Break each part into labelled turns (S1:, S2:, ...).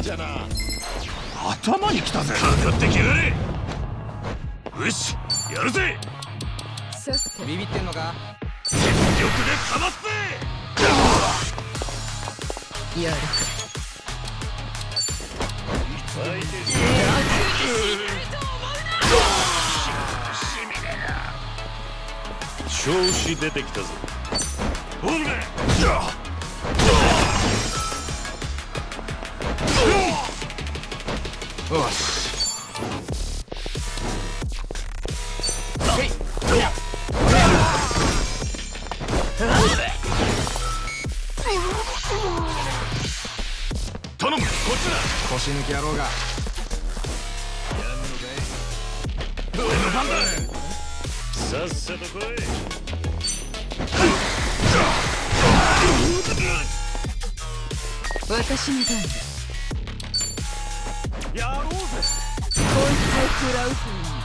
S1: じゃな。頭に来たぜ。かかってきやがれ。よし、やるぜ。
S2: ビビってんのか。
S1: 全力でかますぜ。
S2: やる。
S1: 調子出てきたぞ。おるね。
S2: よし。
S1: 頼む、こっちだ。
S2: 腰抜き野郎が。
S1: やんのかい。俺の番だ。さっさと来い。
S2: 私の番だ。
S1: やろうぜ。
S2: こいつを食らう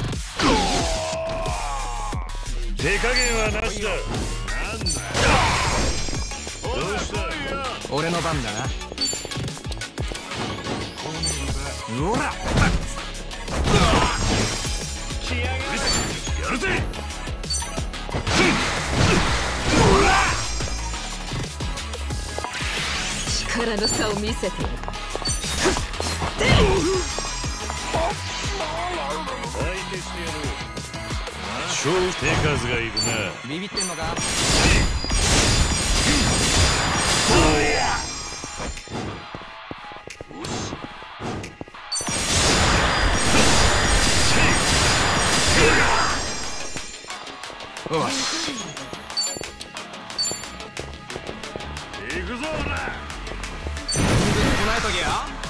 S1: 手加減はなしだ。なんだよ。どうした。
S2: 俺の番だな。うおら。
S1: やるぜ。
S2: 力の差を見せて。
S1: 相手してやる。超手数がいるな。
S2: ビビってんのか。よし。
S1: 行くぞおら。
S2: 来ないときよ。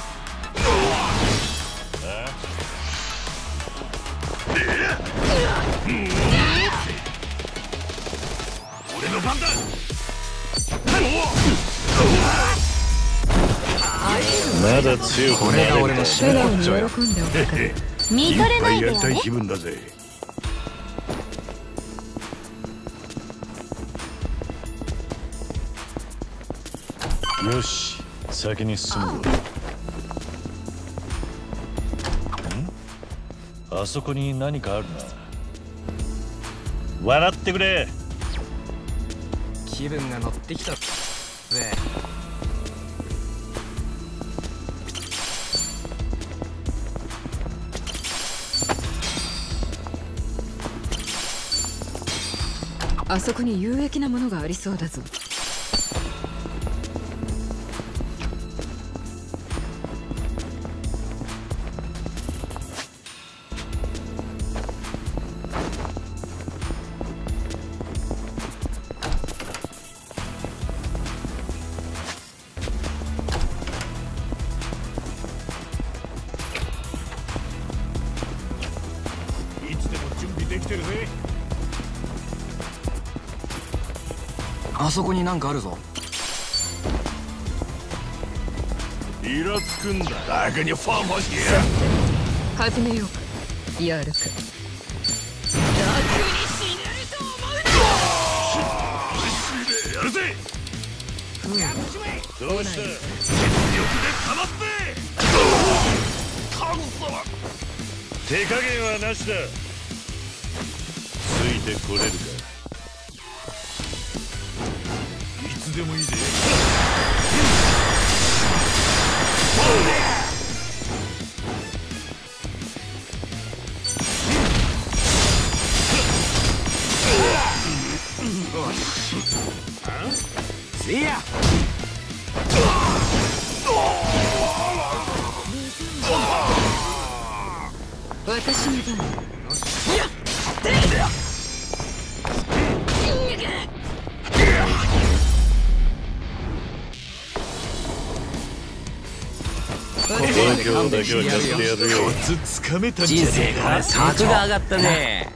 S1: 俺の番だ。まだ強くなれるか。
S2: 俺の素直に喜んでおくから見とれないでよね。
S1: やりたい気分だぜ。よし、先に進むぞ。あそこに何かあるな。笑ってくれ。
S2: 気分が乗ってきたぜ。あそこに有益なものがありそうだぞ。
S1: いつでも準備できてるぜ。
S2: あそこになんかあるぞ。
S1: イラつくんだ。だけにファーマーシア。
S2: 始めようか。やるか。楽に死ねると思うな。
S1: やるぜ。どうした。全力でかますぜ。手加減はなしだ。ついてこれるか。いつでもいいぜ。
S2: せや。私の番。やっ。
S1: 東京だけはやってやるよ。コツつかめたんじゃねえか。
S2: 格が上がったね。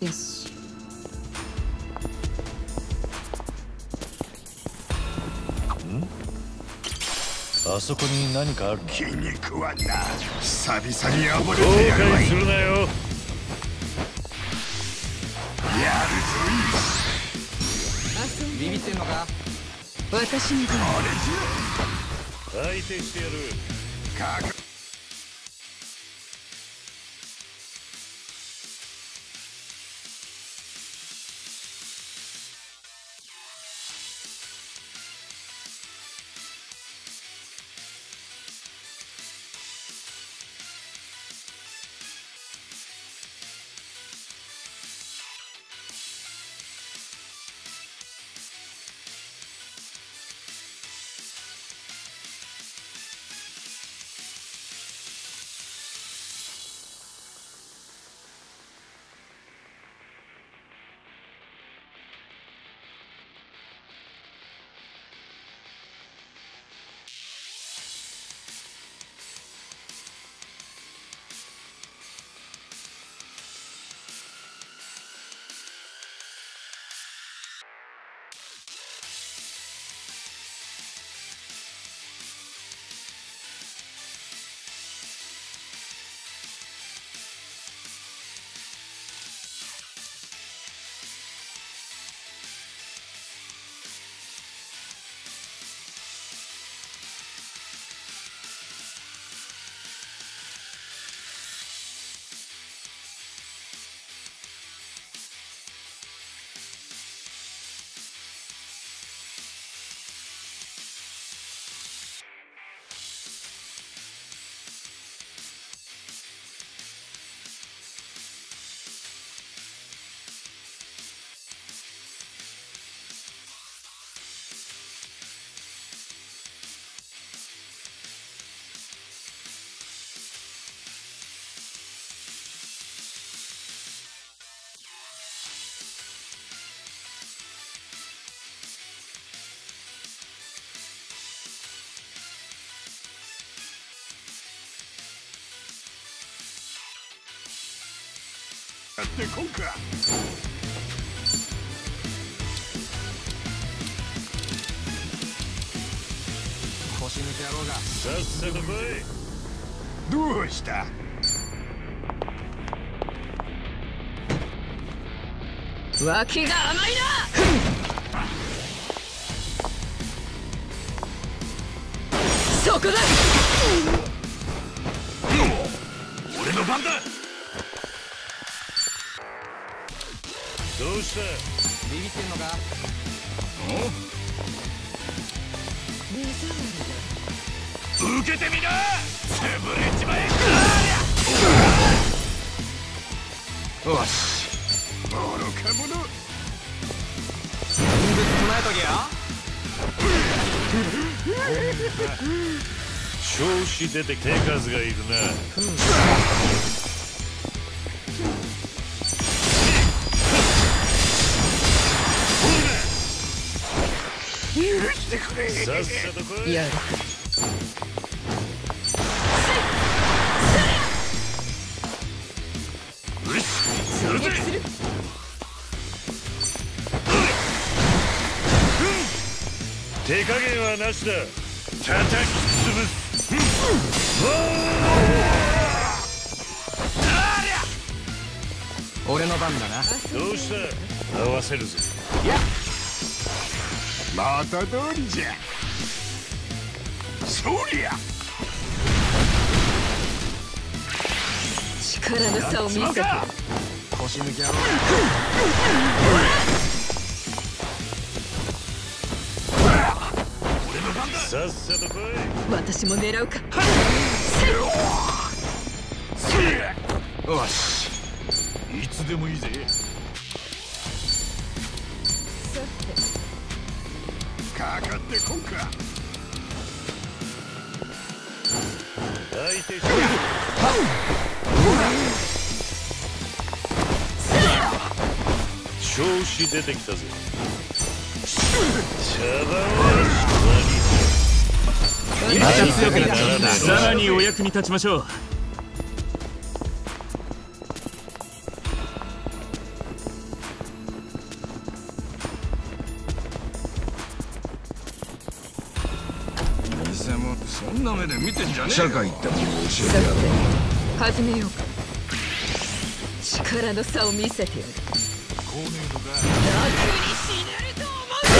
S2: よし。
S1: あそこに何かあるの？
S3: 気に食わんな。久々に暴れ
S1: 後
S3: てやるわい。
S1: 悔するなよ。
S3: やるぞい。
S4: ビビってんのか？
S2: 私に出る。
S3: 俺
S1: 相手してやる。
S3: じゃかかやってこんか。
S4: 腰抜け野郎が。
S1: さっさと来い。
S3: どうした？
S2: 脇が甘いな。そこだ。
S1: 俺の番だ。どうした？
S4: ビビってんのか？
S1: 受けてみな。潰れちまえ。
S4: よし。
S3: 愚か者。
S4: 全部備えとけよ。
S1: 調子出て手数がいるな。
S3: 許してくれ。
S1: さっさと来い。
S2: やる。
S1: やるぜ。手加減はなしだ。叩き潰す。
S4: 俺の番だな。
S1: どうした？合わせるぜ。
S3: また通りじゃ。そりゃ。
S2: 力の差を見せて。
S4: 腰抜け野郎。
S1: さっさと来い。
S2: 私も狙うか。
S4: よし。
S1: いつでもいいぜ。
S3: かかってこんか。
S1: 相手して調子出てきたぜ。茶番は
S4: 強くなってきた。
S1: さらにお役に立ちましょう。
S4: そんな目で見てんじゃねえよ。
S3: 社会ってものを教え
S2: さ
S3: てやる。
S2: て始めようか。力の差を見せてやる。
S1: 高明度か。
S2: 楽に死ねると思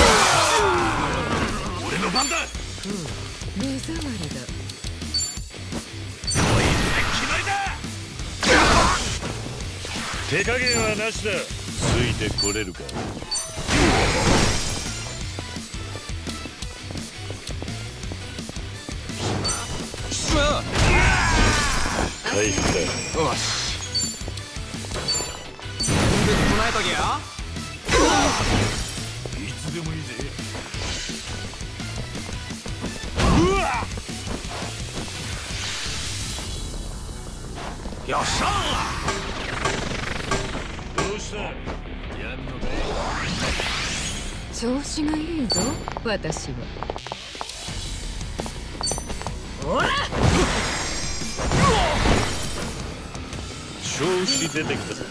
S2: う。
S1: 俺の番だ。
S2: 目障りだ。
S1: 決まりだ。手加減はなしだ。ついてこれるか。回復だ。
S4: よし。全部唱えとけよ。
S1: いつでもいいぜ。
S4: よっしゃ
S1: どうした。やんのかい。
S2: 調子がいいぞ私は。ほら
S1: 調子出てきたぞ。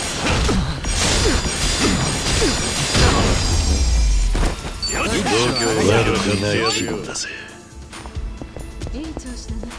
S1: よし、度胸悪くない気分だぜ。
S2: いい調子だね。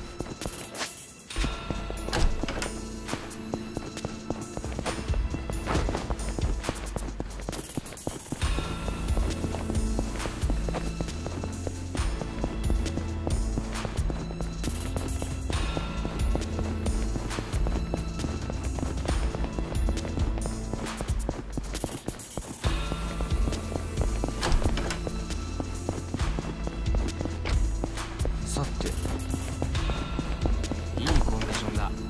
S4: さて、いいコンディションだ。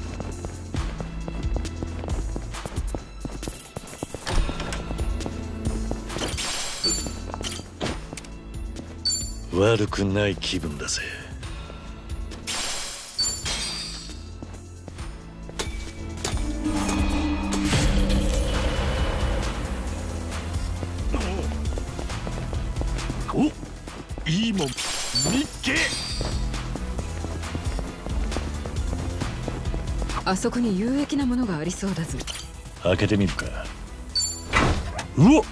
S1: 悪くない気分だぜ。お、いいもん見っけ。
S2: あそこに有益なものがありそうだぞ。
S1: 開けてみるか。うおっ、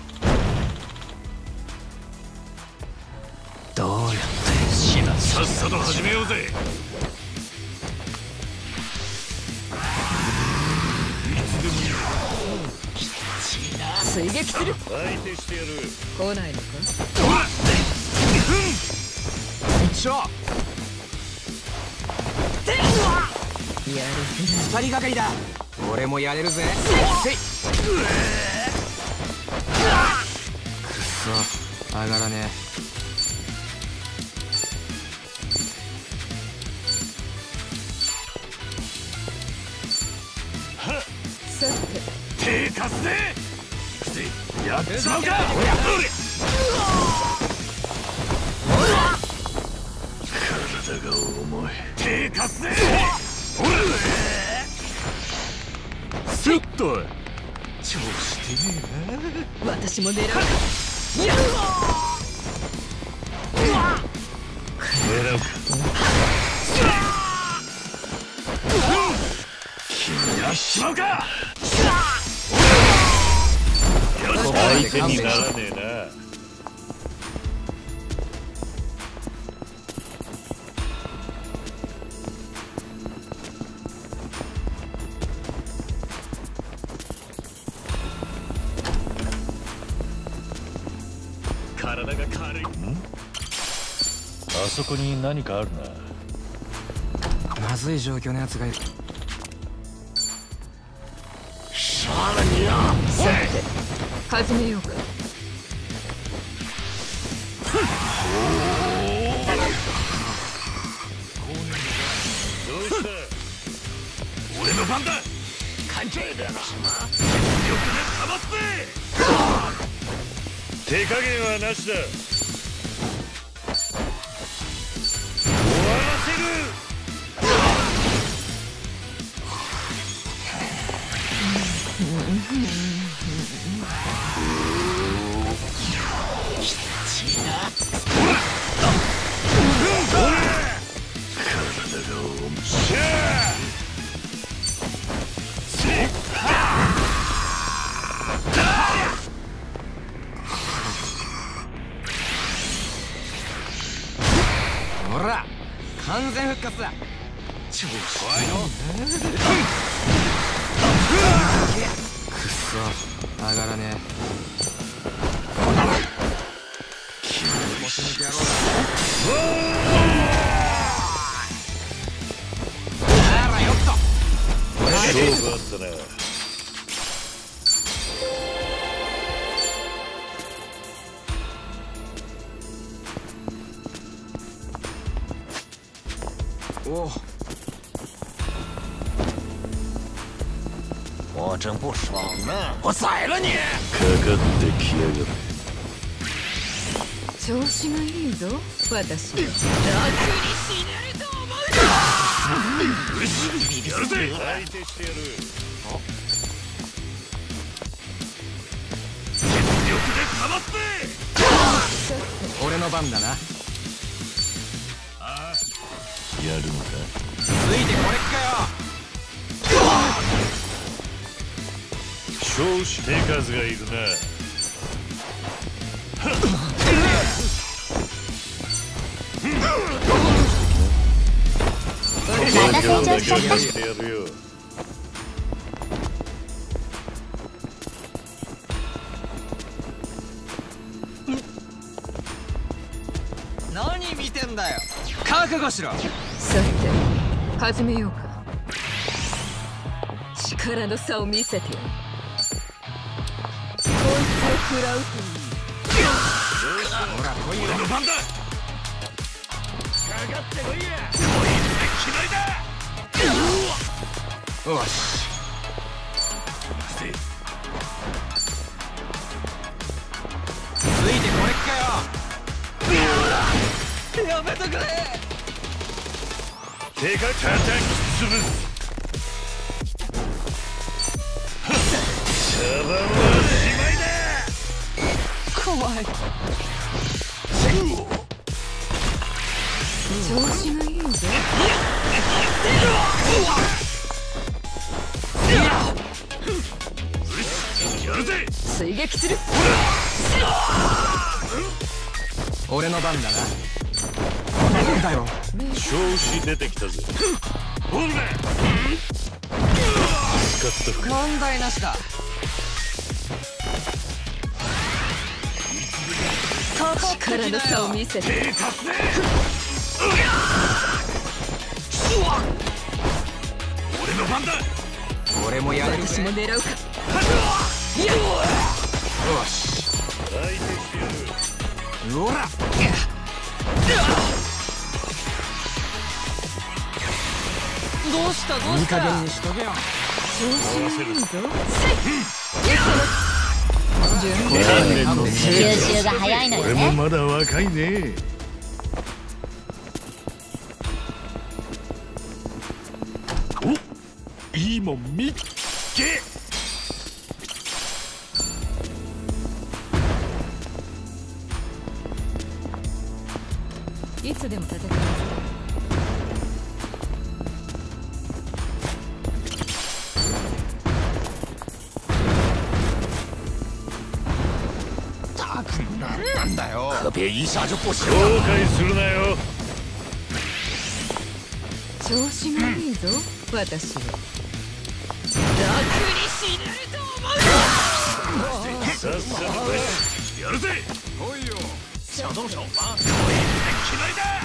S4: どうやって
S1: さっさと始めようぜ。
S2: 追撃する。
S1: 相手してやる。
S2: 来ないのか。
S4: しょ。
S2: やる
S4: 二人がかりだ。俺もやれるぜ。せい。くっそ、上がらね
S2: さて
S1: 手貸すぜ。行くぜ。やっちまうか。体が重い。手貸すぜ。ほら。スッと。調子出ねえな。
S2: 私も狙う。やる
S1: 狙うか。やっちまうか。相手にならねえな。体が軽い。あそこに何かあるな。
S4: まずい状況のやつがいる。
S1: さらにや。
S2: さて始めようか。
S1: どうした。俺の番だ。関係だな。よくねかまって。手加減はなしだ。終わらせる。
S4: ほら、 完全復活だ。
S1: 超怖いの。
S4: くっそ上がらねえ。腰抜け野郎だ。あらよっと
S1: 勝負あったな。
S4: お
S1: 我真不爽呢。
S4: 我宰了你。
S1: かかってきやがる。
S2: 調子がいいぞ私は。楽に死ねると思うな。
S1: よしやるぜ。相手してやる。全力でかまって。
S4: 俺の番だな。
S1: やるのか。
S4: ついてこれっかよ。
S1: 少子手数がいるな。
S2: また成長しちゃった。
S1: してやるよ。
S4: 何見てんだよ。覚悟しろ。
S2: さて始めようか。力の差を見せてよ。こいつを食らうといい。
S4: ほら来いよ。
S1: 俺の番だ。かかってこいや。こいつで決まりだ。
S4: よし。ついてこれっかよ。やめとくれ。
S1: 手が叩き潰す。茶番はしまいだ。
S4: 怖い。
S2: 調子がいいぞ。
S1: やるぜ。
S2: 追撃する。
S4: 俺の番だな。なんだよ。
S1: 調子出てきたぜ。ほら使った
S4: 問題なしだ。
S2: 力の差を見せて。
S1: 手貸すね。俺の番だ。
S4: 俺もやれるぜ。
S2: 私も狙うか。
S4: よし。
S1: 相手してやる。
S4: ほら。どうしたどうした。いい加減にしとけよ。
S2: 調子がいいぞ。
S5: 吸収が早いのよ
S1: 俺も
S5: ね。
S1: まだ若いね。お、いいもん見っけ。
S2: いつでも戦う。
S3: なんだよ。
S1: 可别一下就不行。後悔するなよ。
S2: 調子がいいぞ私は。楽に死ねると思うな。
S1: さっさとやるぜ。
S3: 来いよ。
S1: 小動手あ、こいつで決まりだ。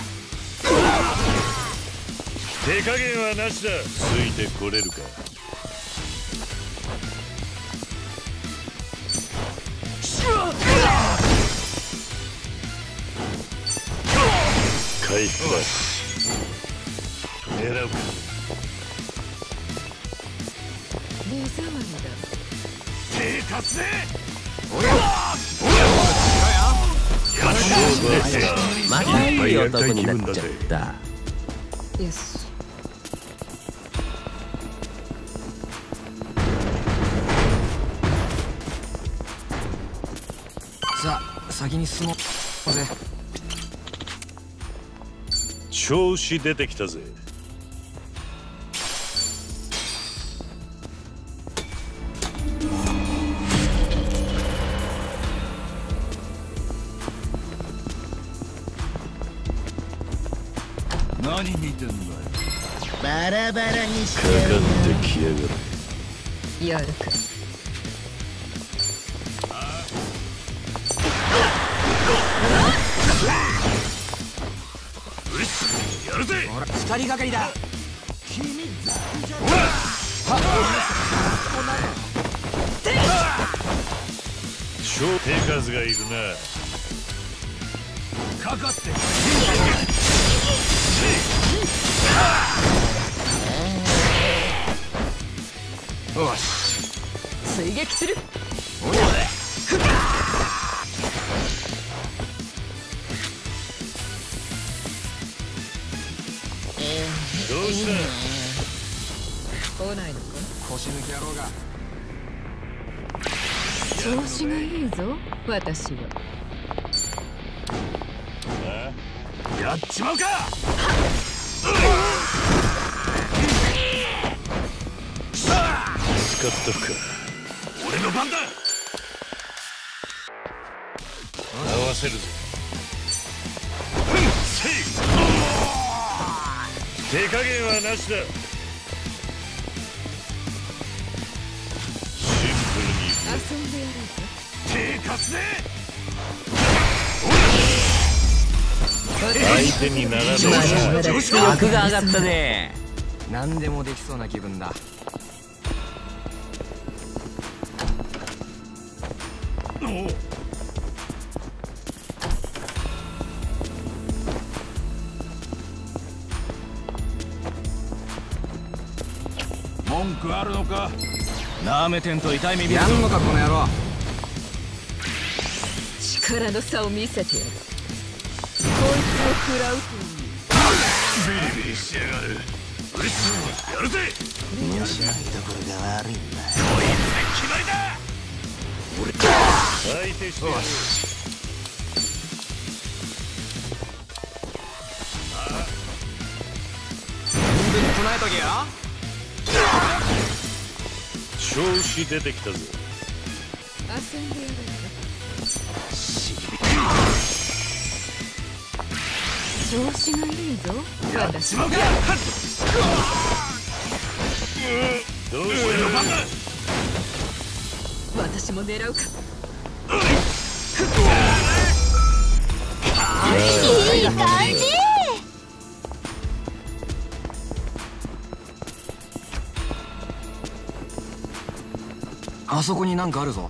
S1: 手加減はなしだ。ついてこれるか。回復だ。狙うか。
S2: 目障りだ。
S1: 手貸すぜ。
S6: またいい男になっちゃった。
S2: よし。
S4: さあ先に進もうぜ。
S1: 調子出てきたぜ。
S3: 何何見てんだよ。
S5: バラバラにし
S1: か
S5: てやる
S1: かってきやがれ。
S2: やるか。
S1: やるぜ。
S4: 二人がかりだ。
S1: 小手数がいるな。
S3: かかって。
S4: よし。
S2: 追撃する。
S1: どうした。
S2: 来ないのか。
S4: 腰抜き野郎が。
S2: 調子がいいぞ私は。
S3: やっちまうか。
S1: 使っとくか。
S3: 俺の番だ。
S1: 合わせるぜ。手加減はなしだ。シンプルに
S2: 遊んでやるぞ。
S3: 手貸すぜ。
S1: 相手にならないな。
S6: 格が上がったね。
S4: 何でもできそうな気分だ。
S3: 文句あるのか。なめてんと痛い目見るぞ。
S4: やんのかこの野郎。
S2: 力の差を見せてやる。こいつを食らうという。
S1: ビリビリしやがる。やるぜ。
S5: 虫のところが悪いんだ。
S1: 決まりだ。俺相手してやる。
S4: 全部唱えとけよ。
S1: 調子出てきたぞ。
S2: 遊んでやるぞ。調子がいいぞ私は。
S1: どうしたの番だ。
S2: 私も狙うか。
S5: いい感じ。
S4: あそこになんかあるぞ。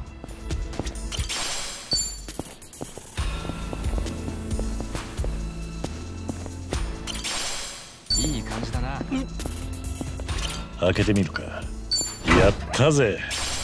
S4: いい感じだな。
S1: 開けてみるか。やったぜ。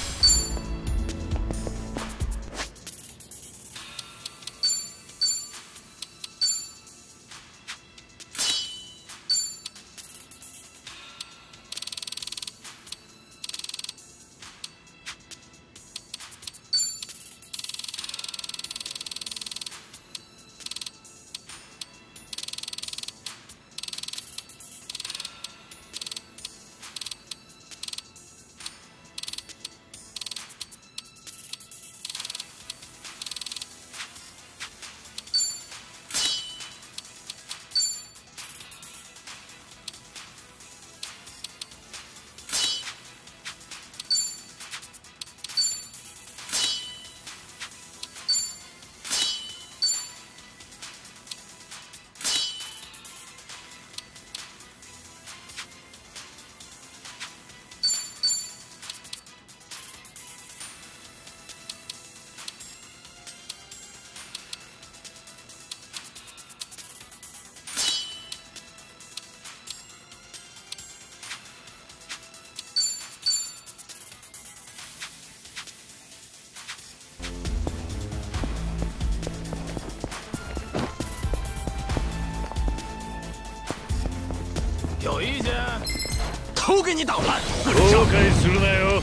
S3: 今日いいじゃん。峠にだお前。
S1: 後悔するなよ。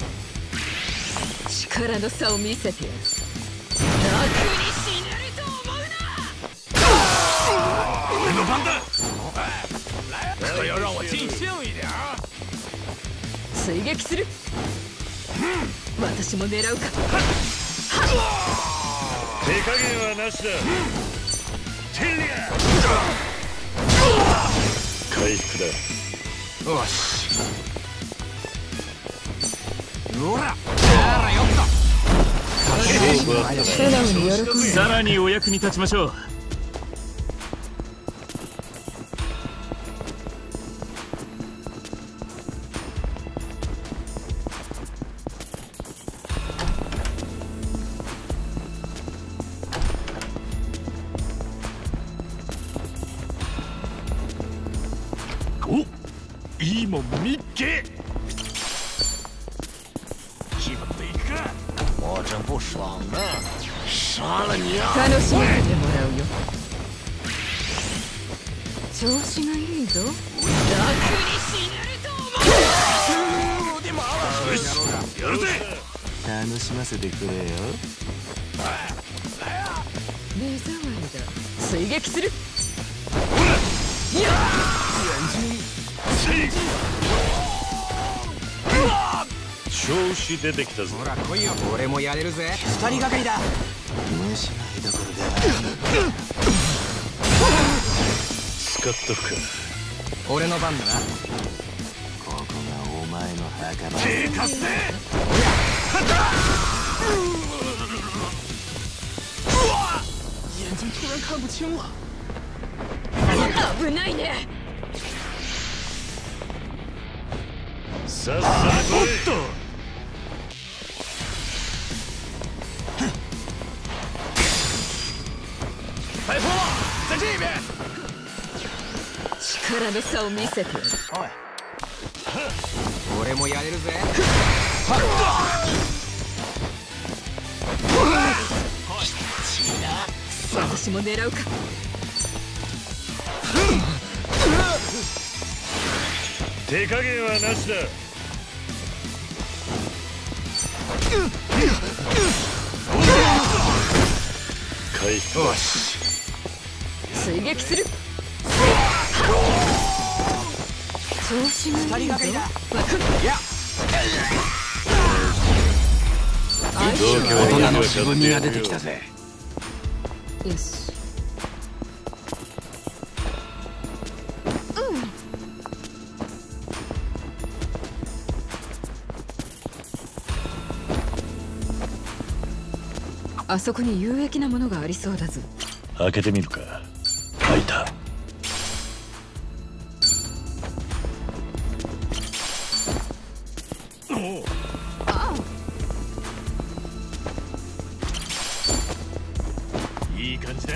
S2: 力の差を見せてやる。楽に死ねると思うな。
S3: 俺の番だ。这要让我尽兴一点。
S2: 追撃する。私も狙うか。
S1: 手加減はなしだ。テリア。 回復だ。
S4: よし。ほら、あらよっと。
S1: 勝負は
S2: 素直に喜んで
S6: さらにお役に立ちましょう。
S1: お、いいもん見っけ。決まっていくか。我真不爽呢，杀了你啊！
S2: 楽しませてもらうよ。調子がいいぞ。楽に死ねると思う。
S1: よし、やるぜ。
S5: 楽しませてくれよ。
S2: 目障りだ。追撃する。
S1: 調子出てきたぞ。
S4: ほら来いよ。俺もやれるぜ。二人がかりだ。
S5: 虫の居所が
S1: 使っとくか。
S4: 俺の番だな。
S5: ここがお前の墓場。
S1: 手貸せ。
S4: 眼睛突然看不清了。
S2: 危ないね。
S1: さっさと来い。
S4: 快跑！在这边。
S2: 力の差を見せてやる。
S4: 俺もやれるぜ。
S2: 私も狙うか。
S1: 手加減はなしだ。回復。
S4: よし。
S2: 追撃する。調子がいいぞ。
S4: 二人がかりだ。
S2: いや、
S1: 大
S3: 大人の自分が出てきたぜ。
S2: よし。あそこに有益なものがありそうだぞ。
S1: 開けてみるか。開いた。いい感じだ。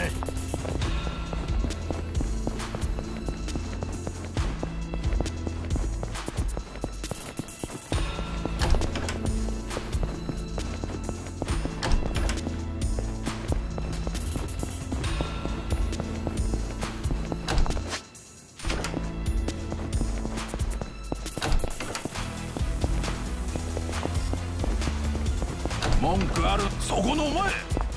S3: 文句ある。そこのお前。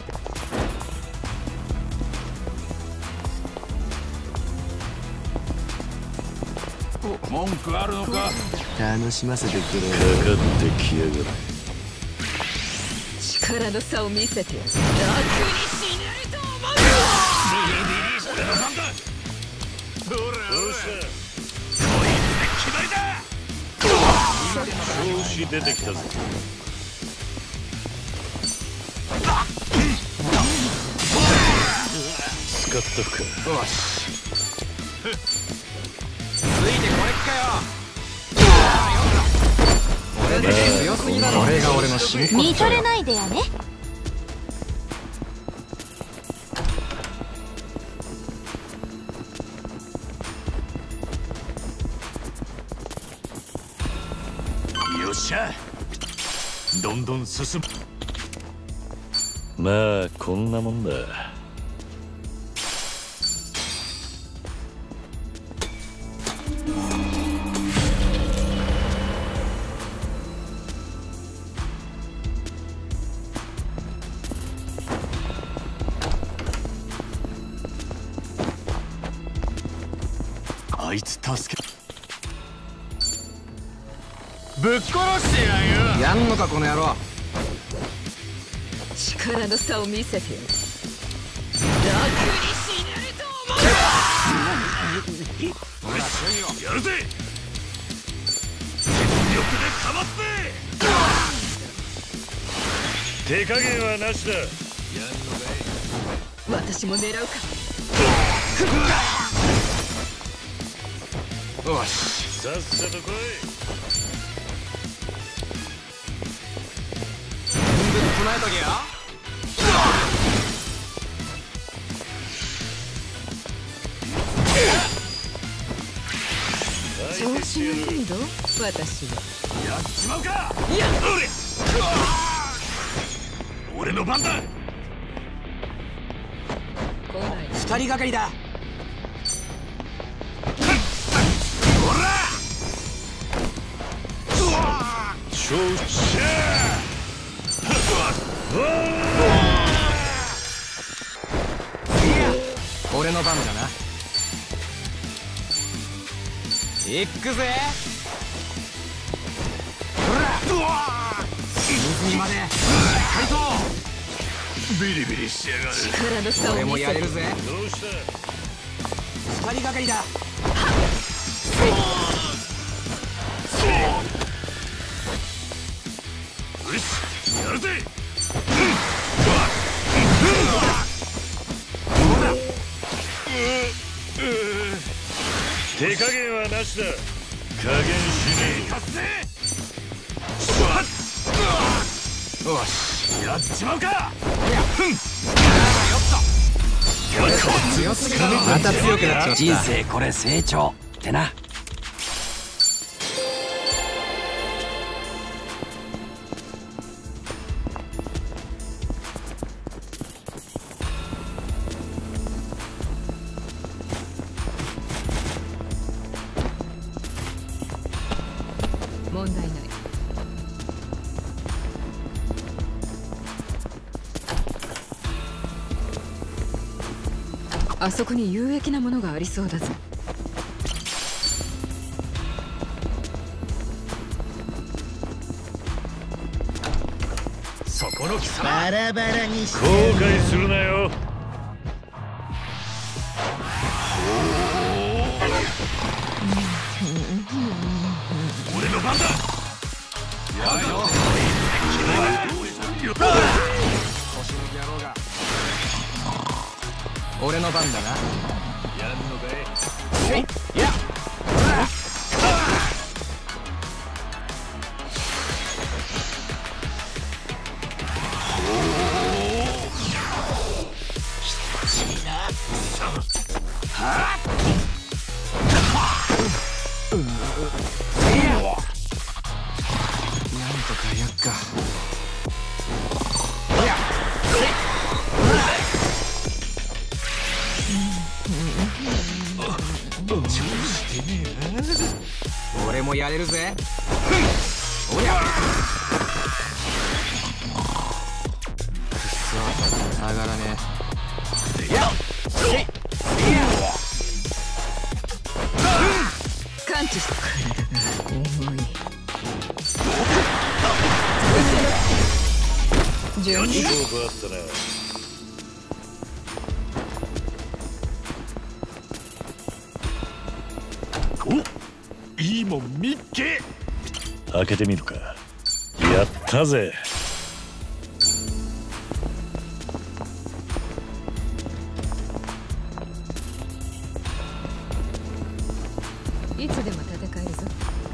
S3: 文句あるのか。
S5: 楽しませてくれよ。
S1: かかってきやがれ。
S2: 力の差を見せてやる。楽に死ねると思う。
S1: 俺の番だ。どうした。こいつで決まりだ。調子出てきたぞ。使っとくか。
S4: よし。ついてこれっかよ。俺だけ強すぎだろ。これが俺の真骨
S5: 見とれないでやね。
S1: よっしゃ。どんどん進む。まあこんなもんだ。あいつ助け。ぶっ殺してやるよ。
S4: やんのかこの野郎。
S2: 力の差を見せてやる。楽に死ねると思う。
S1: やるぜ。全力でかまって手加減はなしだ。
S2: 私も狙うか。
S1: よし、さっさと来い。
S4: 全部唱えとけよ。
S2: 調子がいいぞ私は。
S1: やっちまうか。
S2: いや
S1: 俺の番だ。
S2: 来ない。
S4: 二人がかりだ。
S1: 勝負し
S4: 俺の番だな。行くぜ。ほら隅々まで回答。
S1: ビリビリしやがる。
S2: 力の差を
S4: 俺も
S2: 見せて。
S4: やれるぜ。
S1: どうした。
S4: 二人がかりだ。
S1: よし、やるぜ。手加減はなしだ。加減しねえ。
S4: よし、
S1: やっちまうか。
S4: また強くなっちゃった。
S6: 人生これ成長ってな。
S2: 問題ない。あそこに有益なものがありそうだぞ。
S1: そこの貴様、
S5: バラバラにし
S1: 後悔するなよ。俺の番だ。やるよ。
S4: 俺の番だな。
S1: やんのかい。
S4: いやなんとかやっか。俺もやれるぜ。おりゃくっそ上がらねえ。
S2: 感知した体が重い。順に
S1: 勝負あったな。いいもん見っけ。開けてみるか。やったぜ。
S2: いつでも戦えるぞ。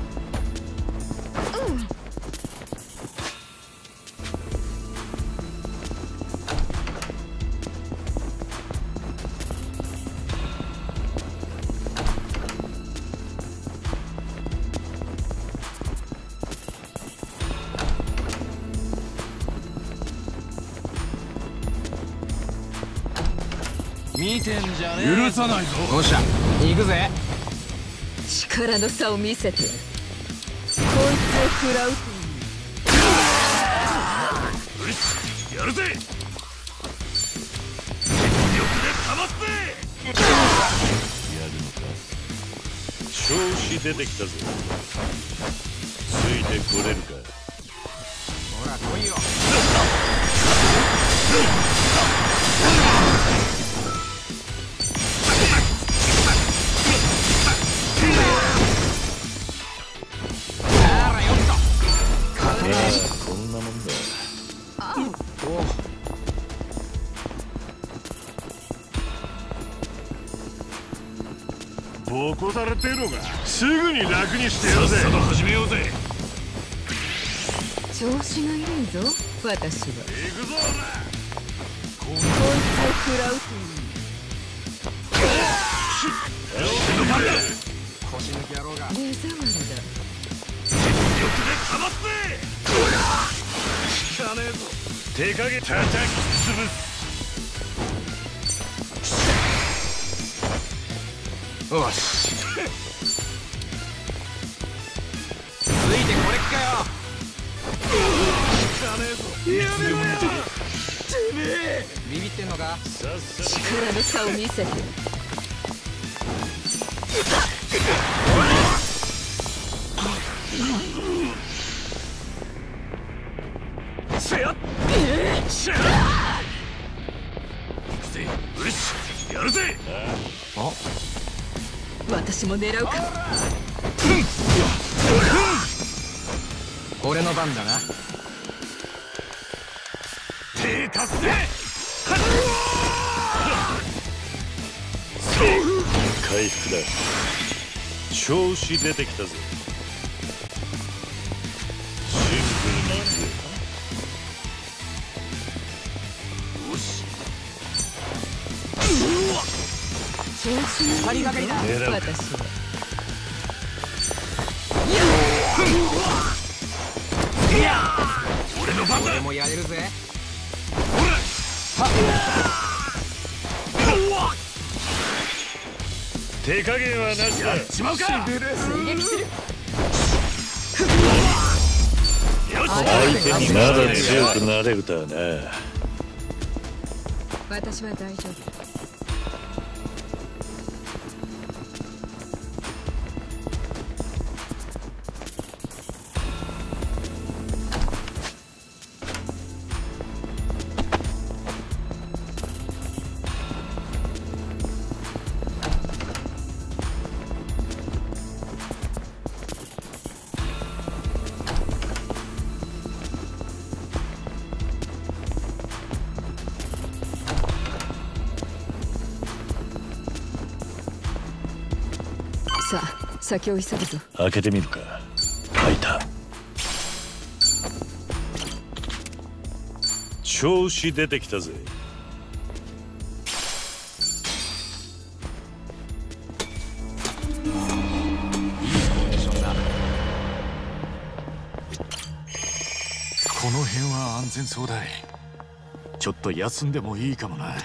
S3: 見てんじゃねえ。許さないぞ。
S4: おっしゃ行くぜ。
S2: 力の差を見せてやる。こいつを食らうと
S1: よし、やるぜ。全力でかまって。やるのか。調子出てきたぞ。ついてこれるか。
S4: ほら来いよ。
S1: 起こされてるのか。すぐに楽にしてやるぜ。さっさと始めようぜ。
S2: 調子がいいぞ私は。
S1: 行くぞ
S2: こいつを食らうと
S4: 腰抜き野郎が。
S2: 目障りだ。
S1: 全力でかますぜ。効かねえぞ。手加減叩き潰す。
S4: よし。ついてこれっかよ。
S1: やめろよ。てめえ。
S4: ビビってんのか。
S1: さっさと
S2: 力の差を見せて。
S1: せやっしゃ行くぜ。よしやるぜ。
S2: 私も狙うか。
S4: 俺の番だな。
S1: 手貸すぜ。回復だ。調子出てきたぜ。シンプルにいくぜ。よし。
S2: 調子がいいぞ私は。
S1: 俺の番だ。
S4: 俺もやれるぜ。
S1: 手加減はなしだ。やっちまうか。
S2: 追撃する。
S1: 相手にまだ強くなれるとはな。
S2: 私は大丈夫。さあ先を急ぐぞ。
S1: 開けてみるか。開いた。調子出てきたぜ。
S7: この辺は安全そうだい。ちょっと休んでもいいかもな。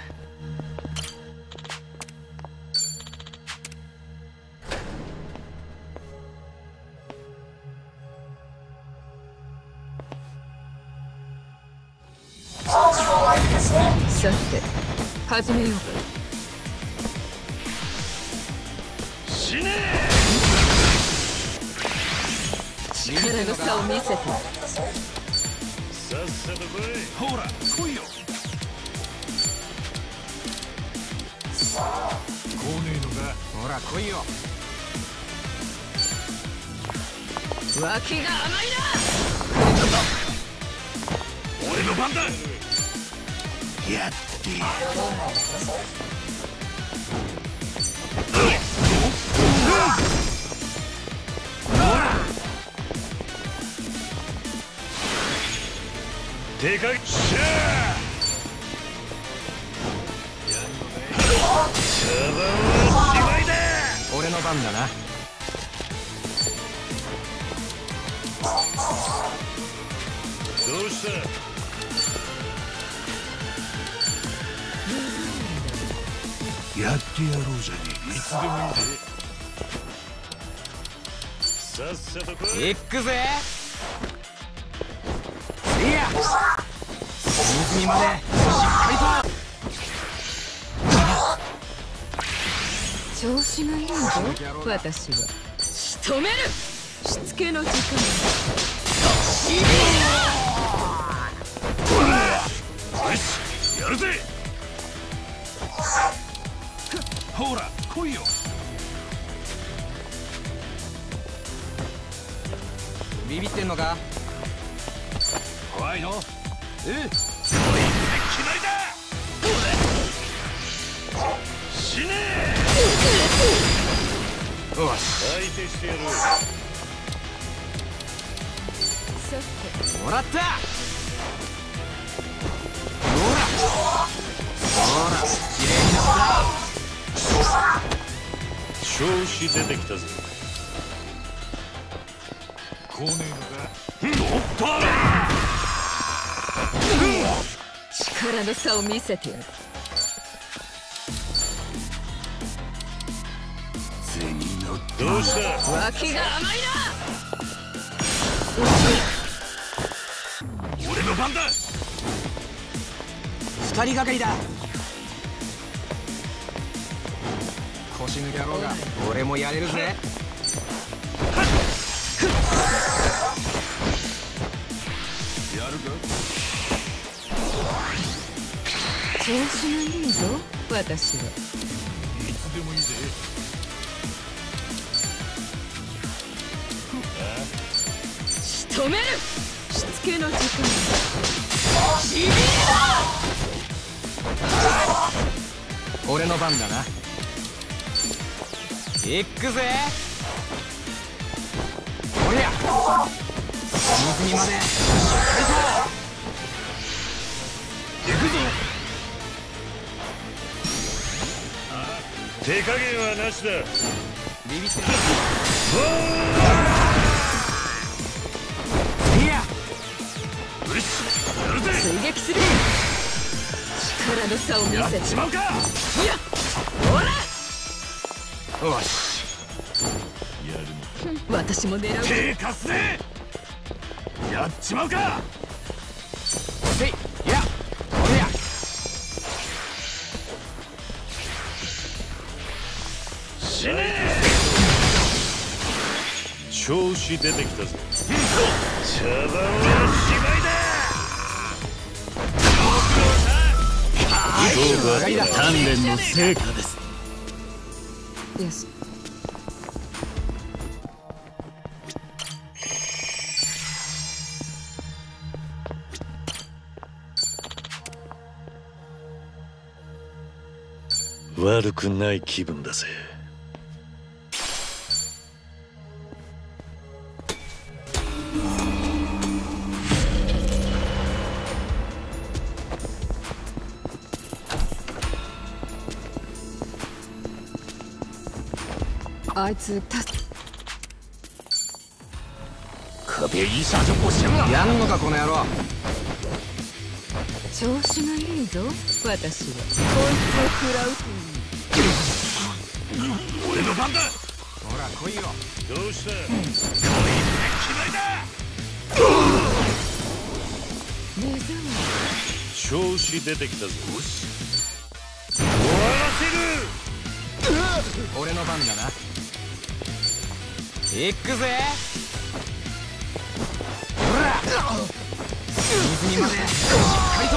S2: さて始めようか。
S1: 死ね
S2: 力の差を見せて。
S1: さっさと来い。
S3: ほら来いよ。
S7: 来ねえのか。
S4: ほら来いよ。
S2: 脇が甘いな。
S1: 俺の番だ。
S7: やってや
S1: でかい。しゃ茶番はしまいだ。
S4: 俺の番だな。
S1: どうした。
S7: やってやろうじゃねえか。
S1: いつでもいいぜ。さっさと来い。
S4: 行くぜ。いや隅々までしっかりと。
S2: 調子がいいぞ私は。仕留める。しつけの時間。
S1: よしやるぜ。
S3: ほら来いよ。
S4: ビビってんのか。
S3: 怖いの。
S1: 決まりだ。死ね
S4: よし、
S1: 相手してやる。
S2: さて
S4: もらった。ほら、綺麗になった。
S1: 調子出てきたぜ。
S7: 来ねえのか。
S1: おっと
S2: 力の差を見せてやる。
S1: どうした。
S2: 脇が甘い
S1: 俺の番だ。
S4: 二人がかりだ。腰抜け野郎が俺もやれるぜ。
S7: やるか。
S2: 調子がいいぞ私は。
S7: いつでもいいぜ。
S2: 仕留める。しつけの時間。
S4: 俺の番だな。行くぜ。おりゃ、隅々までしっかりと行くぞ。
S1: 手加減はなしだ。
S4: ビビってる。いや、
S1: よし、やるぜ。
S2: 追撃する。力の差を見
S1: やっ
S2: せて。
S1: ちまうか。
S2: いや、ほら。
S4: よし、
S7: やるの。
S2: 私も狙う。
S1: 手貸すぜ。やっちまうか。
S4: せい、いや、おりゃ。
S1: 死ね。調子出てきたぜ。茶番はしまいだ。
S3: 鍛錬の成果です。
S2: よし。
S1: 悪くない気分だぜ。
S2: あいつ
S3: 可别一下就不行了。
S4: やんのかこの野郎。
S2: 調子がいいぞ私は。こいつを食らうという。
S1: 俺の番だ。
S4: ほら来いよ。
S1: どうした。こいつ決まりだ。
S2: 目覚
S1: 調子出てきたぞ。終わらせる。
S4: 俺の番だな。行くぜ。ほら、隅々までしっかりと。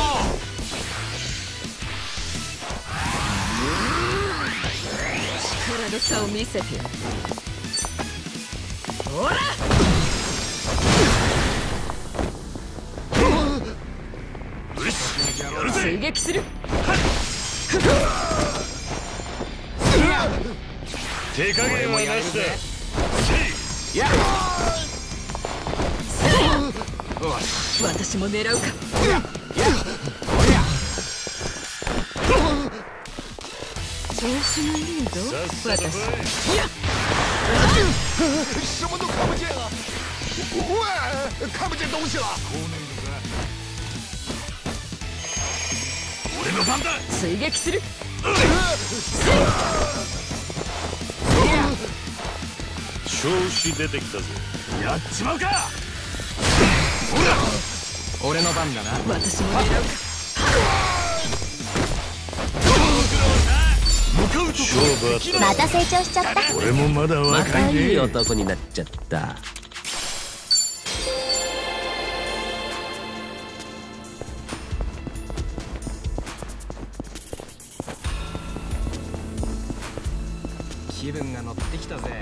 S2: 力の差を見せてやる。ほら。追撃する。
S1: 手加減はなしだ。
S4: いや、
S2: 私も狙うか。
S4: いや、おりゃ。
S2: 調子がいいぞ
S1: さっさと来い。
S2: 私。
S8: 什么都看不见了，喂，看不见东西了。
S1: 俺の番だ。
S2: 追撃する。
S1: 調子出てきたぜ。やっちまうか。
S4: 俺の番だな。
S2: 私も狙うか。
S1: 勝負あった。
S9: また成長しちゃった。
S1: 俺もまだ
S6: ま
S1: 若いね。
S6: たいい男になっちゃった。
S4: 気分が乗ってきたぜ。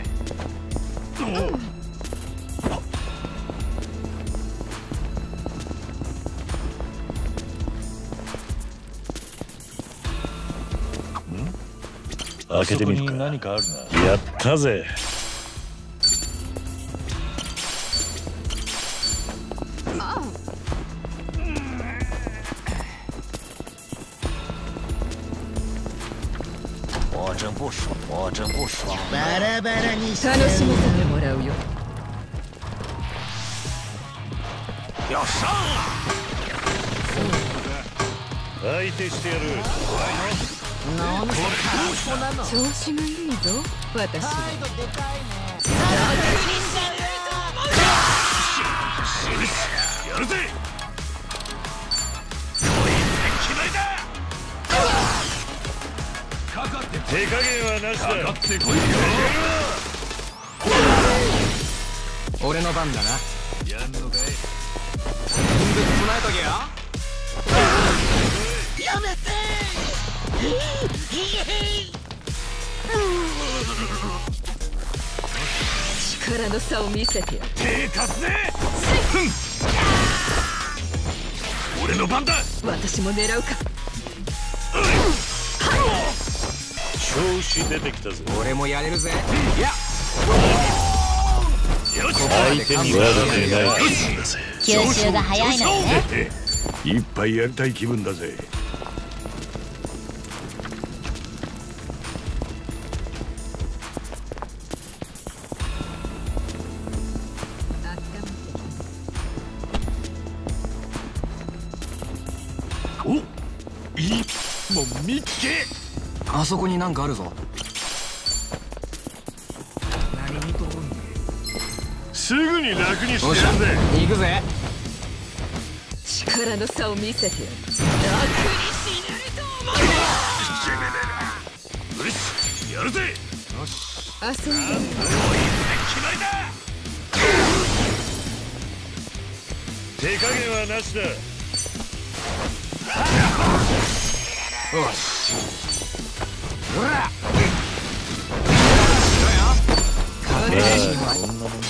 S1: 開けてみるか。
S3: 何かあるな。
S1: やったぜ。
S5: 我真不爽，我真不爽。
S8: バラバラにして
S2: 楽しませてもらうよ。
S4: よっしゃ
S1: 相手してやる。
S2: 調子がいいぞ私は。
S1: やるぜ。こいつ決まりだ。
S3: かかって
S1: 手加減はなしだ。
S3: かかってこいよ。
S4: 俺の番だな。
S3: やんのかい。
S4: 全部備えとけよ。
S8: やめて
S2: 力の差を見せてやる。
S1: 手貸すぜ。俺の番だ。
S2: 私も狙うか。
S1: 調子出てきたぜ。
S4: 俺もやれるぜ。いや
S1: よし、相手に悪くない。
S9: 吸収が早いのよね。
S1: 一杯やりたい気分だぜ。お、いいもう見っけ。
S4: あそこになんかあるぞ。
S1: すぐに楽にして
S4: よっしゃ
S1: やるぜ。
S4: 行くぜ。
S2: 力の差を見せてやる。
S1: よし、やるぜ。
S2: 遊んで
S1: 決まりだ。手加減はなしだ。
S4: よし。ほら。
S2: お願いします。
S1: こんなもんだ。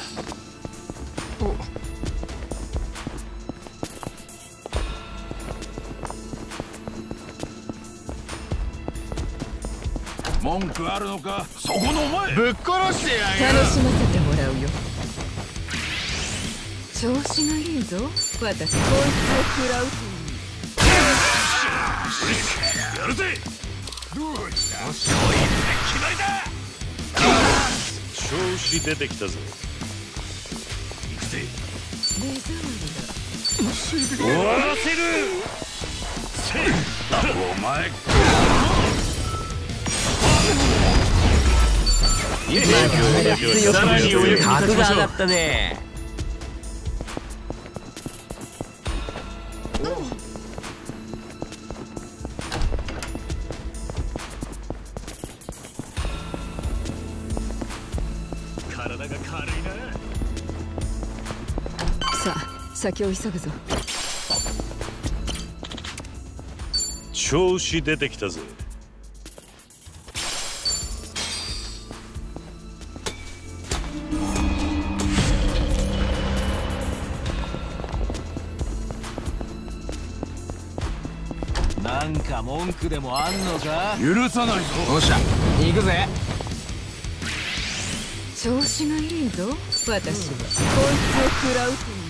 S3: 文句あるのか。そこのお前。
S8: ぶっ殺してやる。
S2: 楽しませてもらうよ。調子がいいぞ私。こいつを食らう。
S1: やるぜ。どうした。決まりだ。調子出てきたぜ。行くぜ。
S2: 目障りだ。
S1: 終わらせる。
S3: お前。
S6: さらにお役に立ちましょう。格が上がったね。
S1: 体が軽いな。
S2: さあ先を急ぐぞ。
S1: 調子出てきたぜ。
S3: なんか文句でもあんのか。許さないぞ。
S4: よっしゃ行くぜ。
S2: 調子がいいぞ私は。こいつを食らう。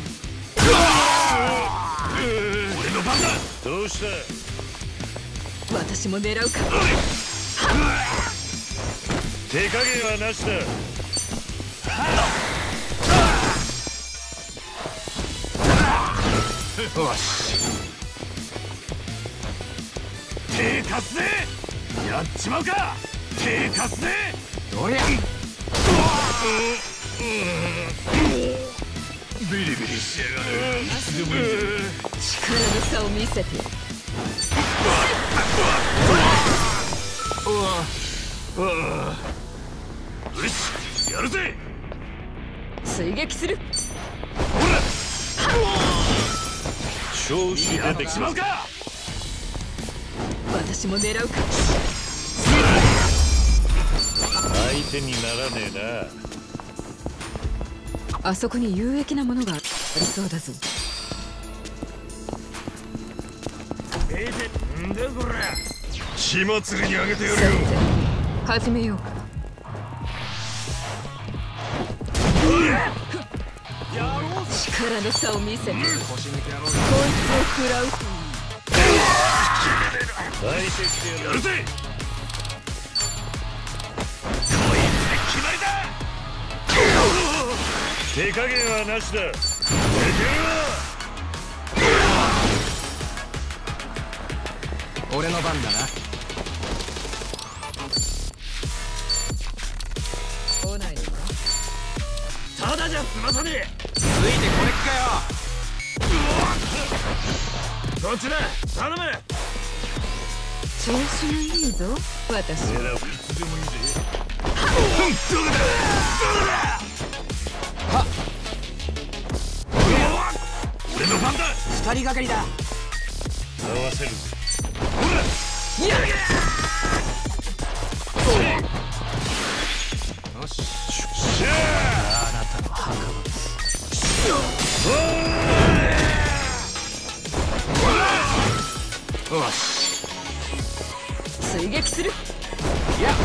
S1: 俺の番だ。どうした。
S2: 私も狙うか。
S1: 手加減はなしだ。
S4: よし。
S1: 手貸すぜ。やっちまうか。手貸すぜ。
S4: どりゃ。
S1: ビリビリしやがる。いつでもいいぜ。
S2: 力の差を見せてやる。
S1: よし、やるぜ。
S2: 追撃する。
S1: 調子出てきまうか。
S2: 私も狙うか。
S1: 相手にならねえな。
S2: あそこに有益なものがありそうだぞ。
S1: んだこら。血祭りにあげてやるよ。
S2: さて始めようか。力の差を見せて、こいつを食らう。
S1: 大接してやるぜ。こいつで決まりだ。手加減はなしだ。出てるわ。
S4: 俺の番だな。
S2: 来ないのか。
S1: ただじゃ済まさねえ。
S4: ついてこれっかよ。
S1: こっちだ。頼む。
S2: 調子がいいぞ、私。
S1: 狙う。いつでもいいぜ。俺の番だ。
S4: 二人がかりだ。
S1: 合わせるぜ。
S4: よし。
S1: あなたの墓場です。
S4: よし。
S2: 追撃する。
S4: いや。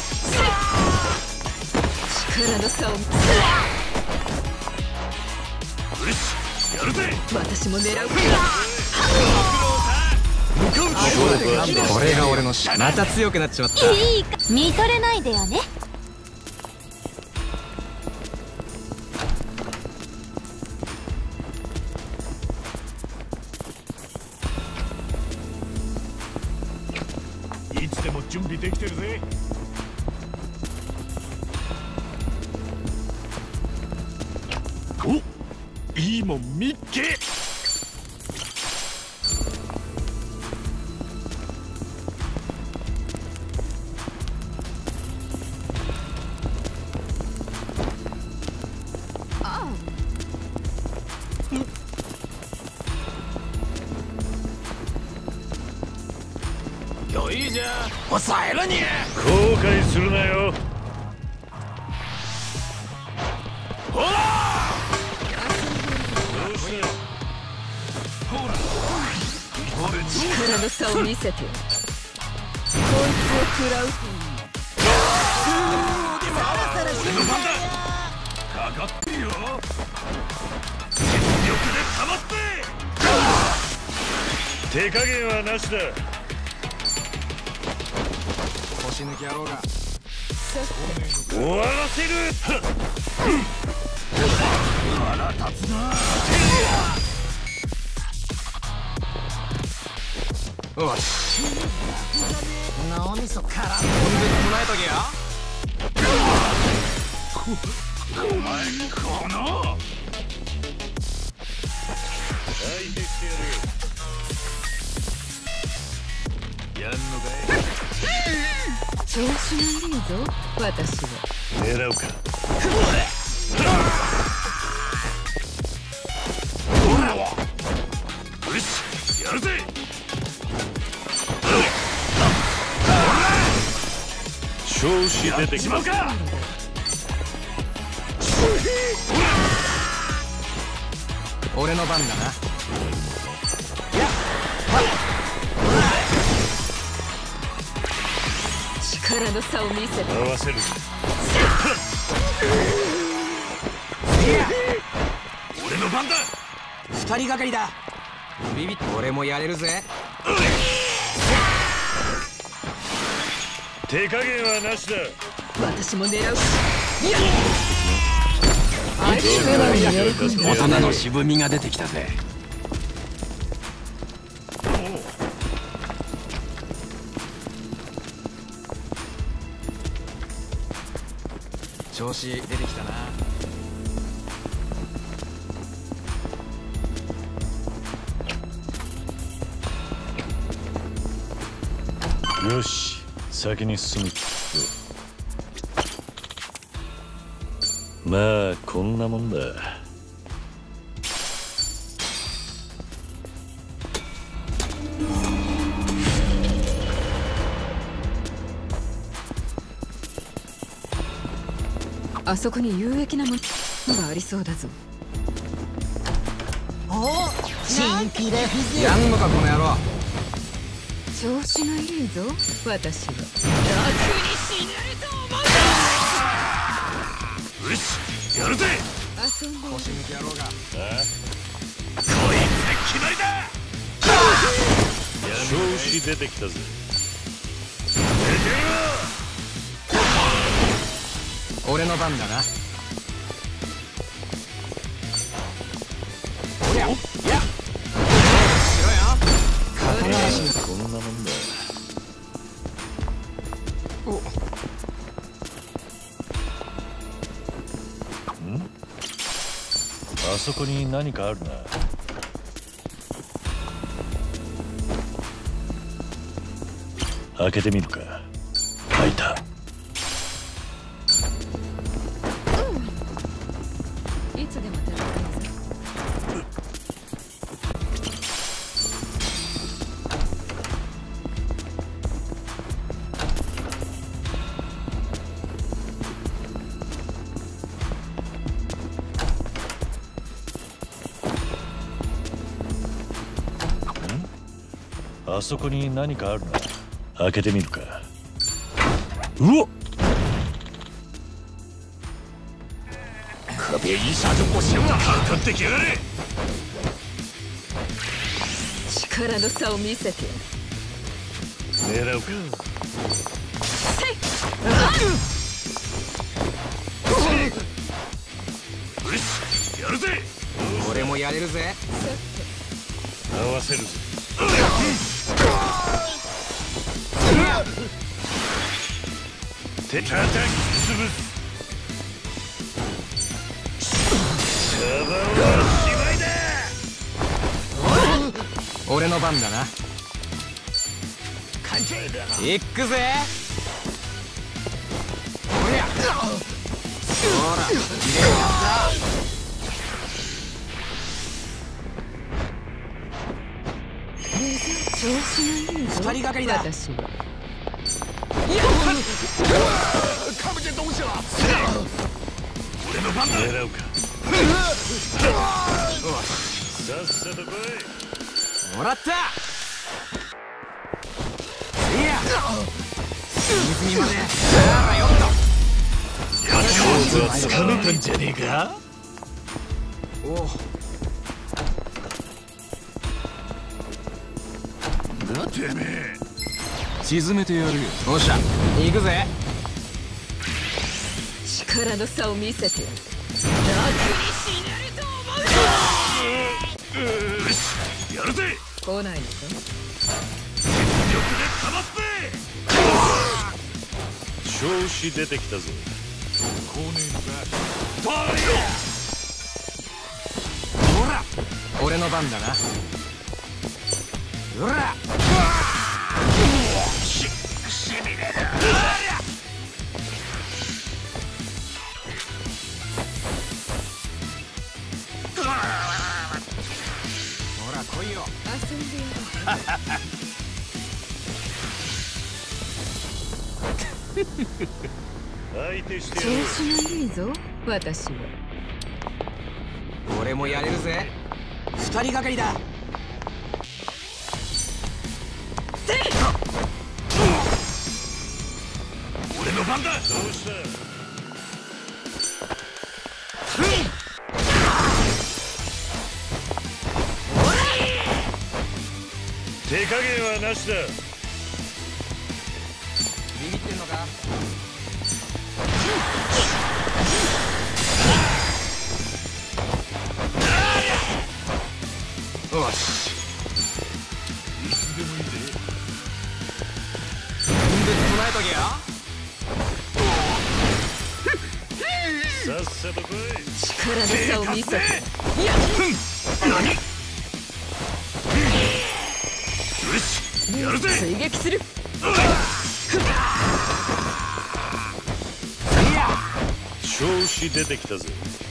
S2: 力の差を。
S1: よし、やるぜ。
S2: 私も狙う。
S4: これが俺のまた強くなっちまった。
S9: いいか見とれないでよね。
S1: いつでも準備できてるぜ。お、いいもん見っけ。
S3: いいじゃん。
S4: 抑えろに。
S1: 後悔するなよ。ほら。どうした。ほら。
S2: 力の差を見せて。こいつを食らう。
S1: 俺の番だ。かかってよ。全力でかまって。手加減はなしだ。
S4: 腰抜き野郎が。
S1: 終わらせる。腹立つな。
S4: よし。脳みそから飛んでこないときや。
S1: お前この。相手してやるよ。やんのかい。
S2: 調子がいいぞ、私は。
S1: 狙うか。よし、やるぜ。調子出てきまうか。
S4: 俺の番だな。
S2: 力の差を見せて。
S1: 合わせる。俺の番だ。
S4: 二人がかりだ。ビビッ。俺もやれるぜ。
S1: 手加減はなしだ。
S2: 私も狙う。
S3: 大人の渋みが出てきたぜ。
S4: 調子出てきたな。
S1: よし、先に進む。まあこんなもんだ。
S2: あそこに有益なものがありそうだぞ。
S4: やんのかこの野郎。
S2: 調子がいいぞ、私は。楽に死ね。
S1: よしやるぜ。
S2: 遊んでいる。
S4: 腰抜け野郎が。
S1: こいつで決まりだ。調子出てきたぜ。
S4: 俺の番だな。おりゃ、いや、しろよ。肩回し。
S1: こんなもんだ。あそこに何かあるな。開けてみるか。開いた。
S2: いつでも戦えるぞ。
S1: あそこに何かあるな。開けてみるか。うわっ。
S8: 可别一下就过线了。
S1: かかってきやがれ。
S2: 力の差を見せて。
S1: 狙うか。よしやるぜ。
S4: 俺もやれるぜ。
S1: 合わせるぜ。て叩き潰す。シャバはしまいだ。
S4: 俺の番だな。いくぜ。おりゃ。ほら、入れよ
S2: 調子がいいぞ。
S4: 二人がかりだ。
S2: 私は。
S8: 看不见东西了。
S1: 俺の番だ。狙うか。さっさと来い。
S4: もらった。いや。隅々まで。あらよっと。
S1: 勝負はつかめたんじゃねえか。
S4: おお。
S1: だてめえ。
S3: 沈めてやるよ。
S4: おっしゃ、行くぜ。
S2: 力の差を見せてやる。楽に死ねると思う。
S1: よしやるぜ。
S2: 来ないのか。
S1: 全力でかまって。調子出てきたぞ。
S4: ほら、俺の番だな。ほら。
S1: しびれる。
S4: ほら来いよ。
S2: 遊んでやる。
S1: 相手して
S2: 調
S1: やる。
S2: 子がいいぞ。私は。
S4: 俺もやれるぜ。二人がかりだ。
S1: 俺の番だ。どうした。手加減はなしだ。
S4: ビビってんのか。よし。
S1: いつでもいいぜ。
S4: 分別備えとけよ。
S1: さっさと来い。
S2: 力の差を見せて。いや。
S1: 何。よしやるぜ。
S2: 追撃する。
S1: 調子出てきたぜ。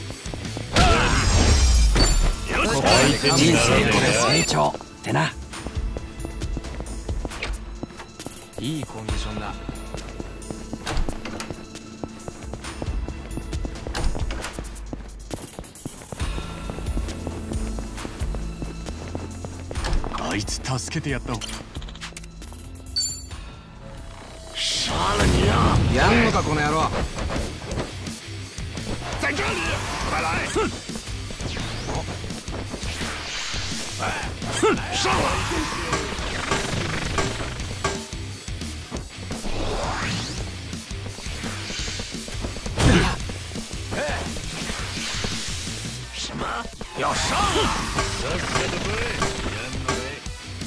S1: よし
S4: ここで人生これ成長ってな。いいコンディションだ。
S7: あいつ助けてやった。
S4: やんのかこの野郎。
S8: 在这里，快来！上了！
S1: 什么？要上了？さっさと来い。やんのかい。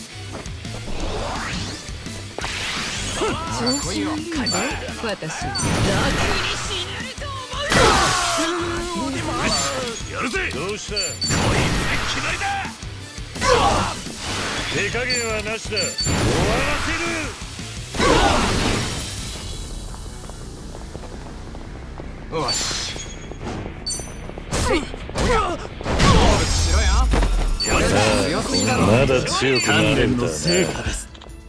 S2: 調子がいいぞ、私は。楽に死ねると思うな。
S1: やるぜ。どうした？決まりだ。手加減はなしだ。終わらせる。
S4: よし。しろよ。強すぎだろ。
S1: まだ強くなれるんだ。
S7: 成果です。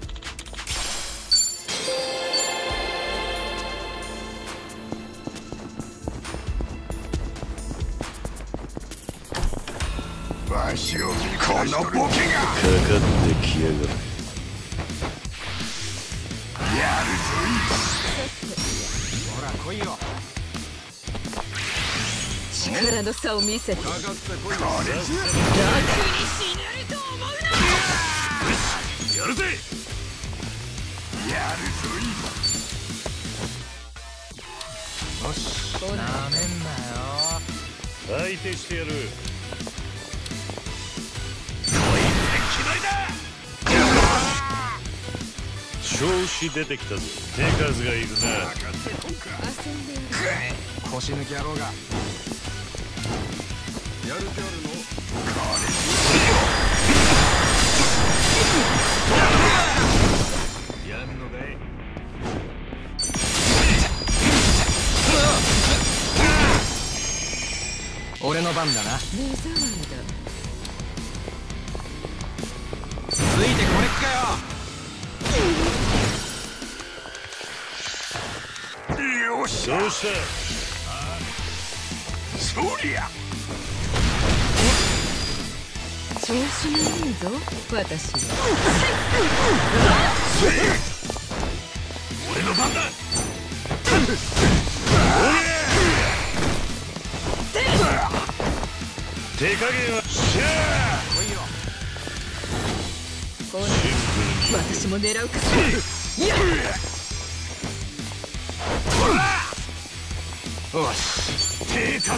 S8: わしをこのボケが
S1: かかってきやがる。
S8: やるぞ
S4: ほら来いよ。
S2: 力の差を見せて。楽に死ねると思うな。
S1: やるぜ。
S8: やるぞ
S4: よし。なめんなよ。
S1: 相手してやる。調子出てきたぞ。手数がいるな。
S4: 腰抜き野郎が。やる気あるの？
S1: やんのかい？
S4: 俺の番だな。
S2: 目障りだ。
S4: ついてこれっかよ。
S8: よっしゃ。
S1: どうした？
S8: そりゃ。
S2: 調子がいいぞ、私は。
S1: 俺の番だ。手加減はしゃ
S4: 来いよ。
S2: こうなる。私も狙うか。やっ。
S4: よし。
S1: 手貸すぜ。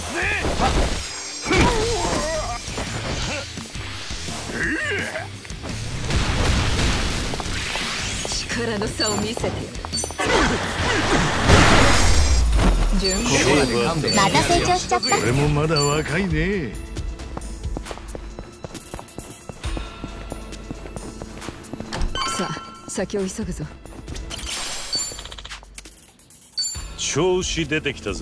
S2: 力の差を見せてやる。準備
S9: また成長しちゃった。
S1: 俺もまだ若いね。
S2: さあ、先を急ぐぞ。
S1: 調子出てきたぜ。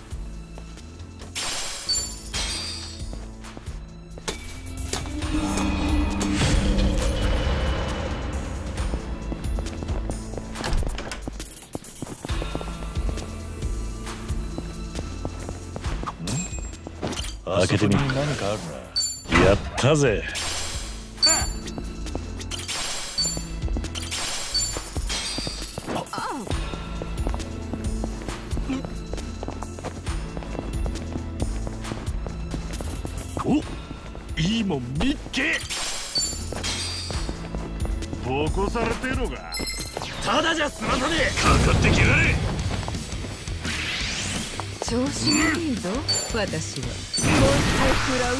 S1: 開けてみるか。やったぜ。お、いいもん見っけ。ボコされてえのか。ただじゃ済まさねえ。かかってきやがれ。
S2: 調子がいいぞ、私は。もう一回食らう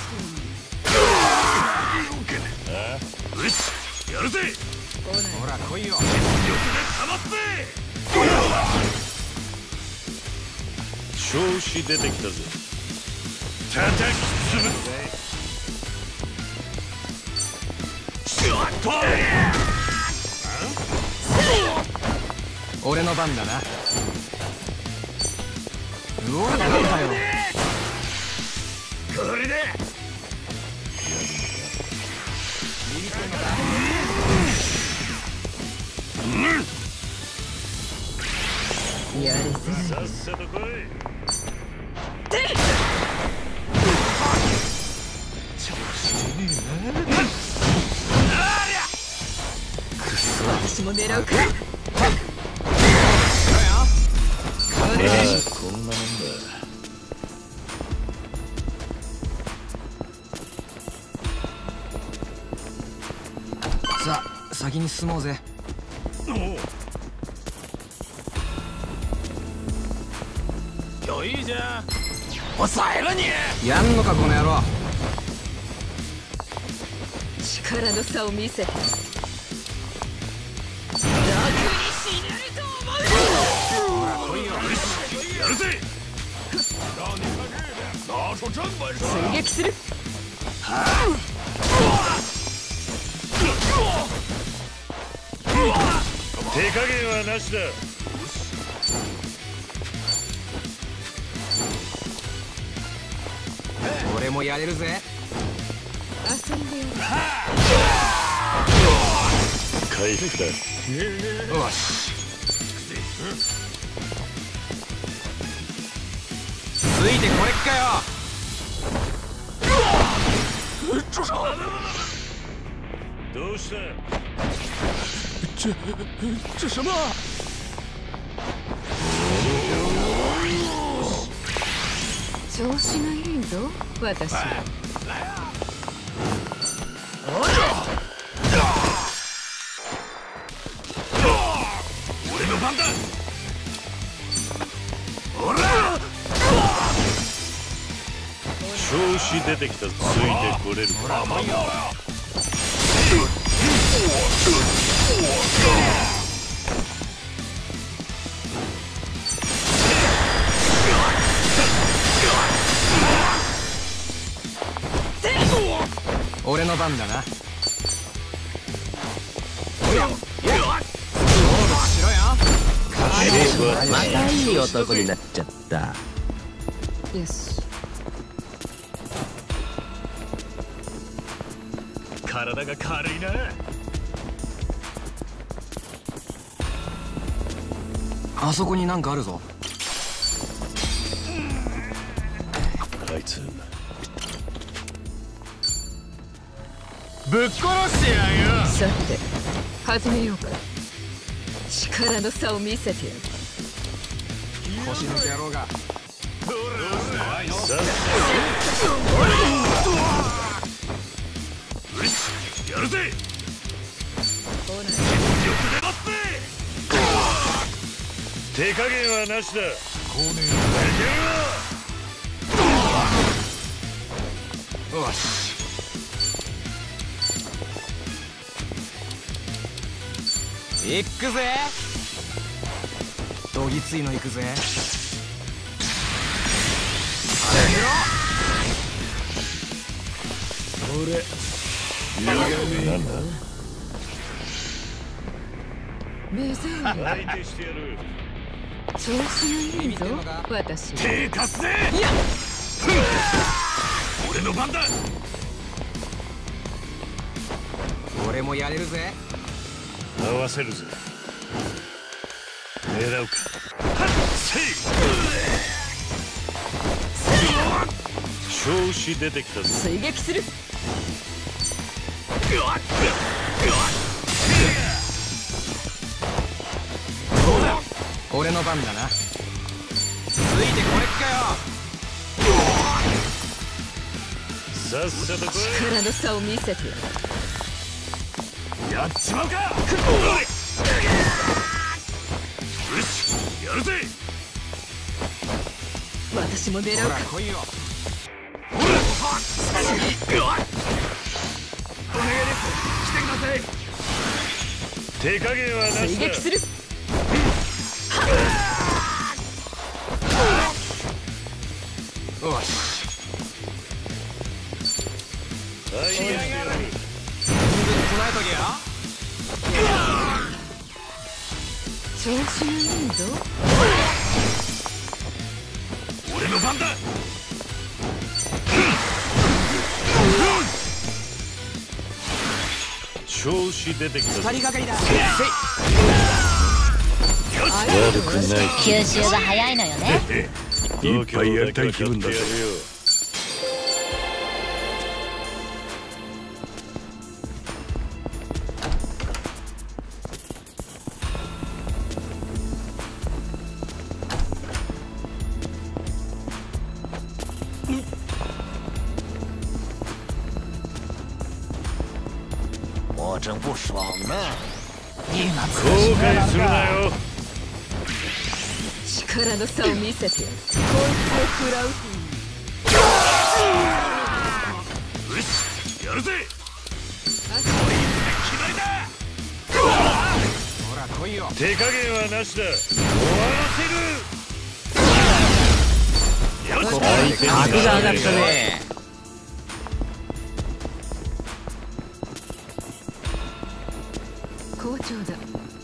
S2: といい。
S1: よし、やるぜ。
S4: ほら来いよ。
S1: よくね、かまって。調子出てきたぜ。叩きつぶす。ちょっと。
S4: 俺の番だな。うわ、なんだよ。
S1: これで。
S2: やりづらい。
S1: さっさと来い。
S2: 私も狙うか。
S1: こんなもんだ。
S4: さあ先に進もうぜ。
S3: 今日いいじゃん。
S4: 抑えるにやんのかこの野郎。
S2: 力の差を見せて楽に死ねると思う。
S4: ほら来いよ。
S1: やるぜ。
S2: 追撃する。
S1: 手加減はなしだ。
S4: 俺もやれるぜ。
S2: 遊んでやる。
S1: 回復だ。
S4: よし。ついてこれっかよ。
S1: どうした。
S8: 这什么？
S2: 調子がいいぞ私は。
S1: 俺の番だ。調子出てきた。ついてこれるか。
S4: 俺の番だな。おや、勝負しろよ。
S6: またいい男になっちゃった。
S2: よし。
S1: 体が軽いな。
S4: あそこになんかあるぞ。
S1: あいつ
S4: ぶっ殺してやんよ。
S2: さて始めようか。力の差を見せてやる。
S4: 腰抜け野郎が。
S1: よし、やるぜ。
S2: ほら
S1: よく出ますぜ。手加減はなしだ。
S4: よし。行くぜ。どぎついの行くぜ。
S1: なんだ。
S2: 目障り。
S1: 相手してやる。
S2: 調子がいいぞ私は。
S1: 手貸すぜ。
S2: いや
S1: 俺の番だ。
S4: 俺もやれるぜ。
S1: 合わせるぜ。狙うか。せい。調子出てきたぞ。
S2: 追撃する。
S4: 俺の番だな。ついてこれっかよ。
S1: さっさと来
S2: 力の差を見せてやる。
S1: い。やっちまうか。よし、やるぜ。
S2: 私も狙うか。
S4: ほら来いよ。
S1: 手加減はなしだ。
S2: 追撃する。
S4: よし。
S1: 相手してやる。
S4: 備えとけよ。
S2: 調子がいいぞ。
S1: 俺の番だ。調子出てきたぞ。
S4: 二人がかりだ。
S1: 悪くない。
S9: 吸収が早いのよね。
S1: いっぱいやりたい気分だぞ。
S6: 我正不
S4: スはね。
S1: 後悔するなよ。
S2: 力の差を見せてこいつを食らう。
S1: よし、やるぜ。決まりだ。
S4: ほら来いよ。
S1: 手加減はなしだ。終わらせる。よし、
S6: 格が上がったね。
S2: 好調だ。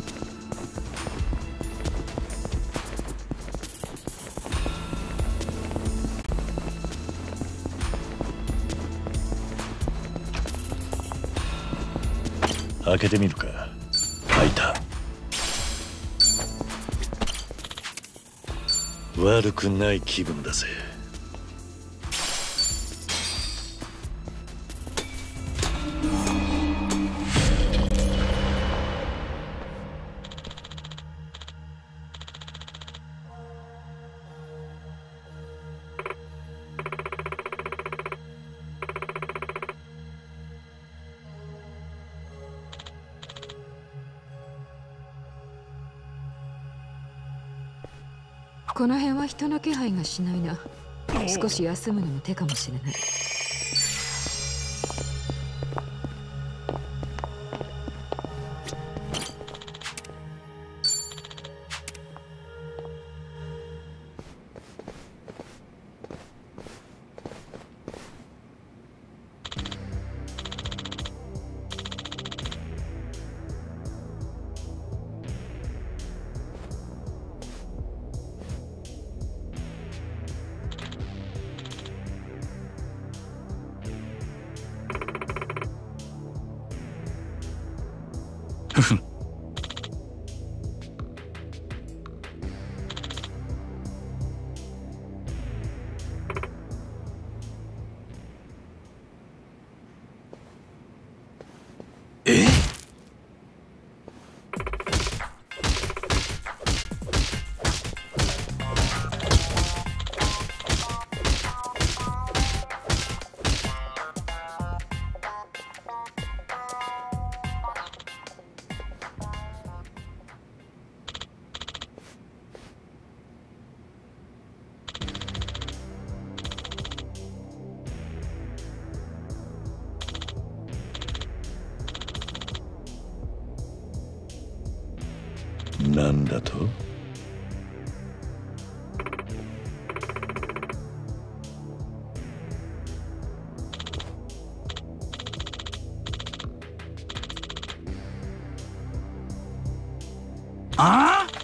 S1: 開けてみるか。開いた。悪くない気分だぜ。
S2: この辺は人の気配がしないな。少し休むのも手かもしれない。
S1: なんだと？
S3: ああ？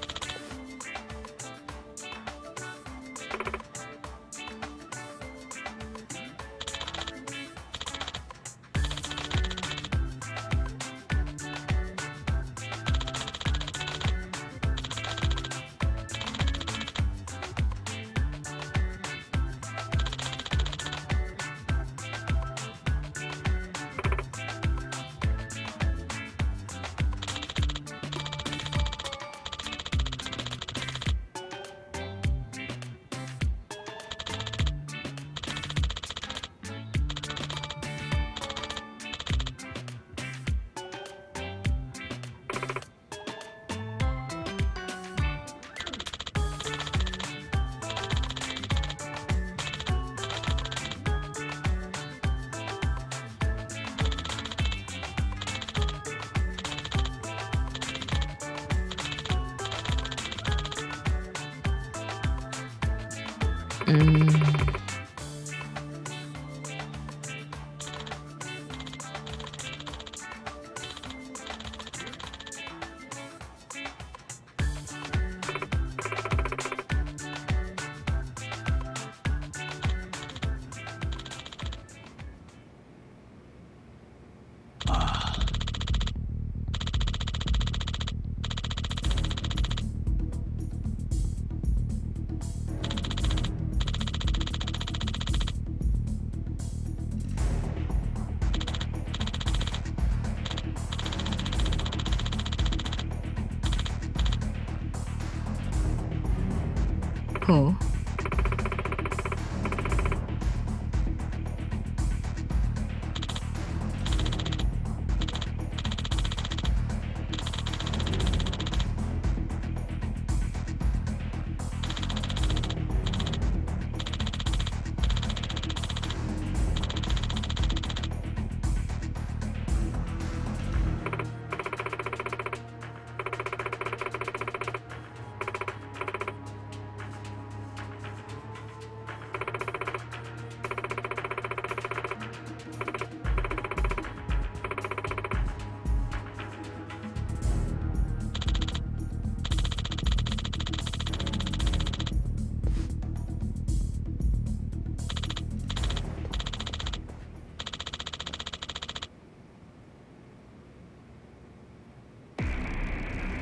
S2: ほう。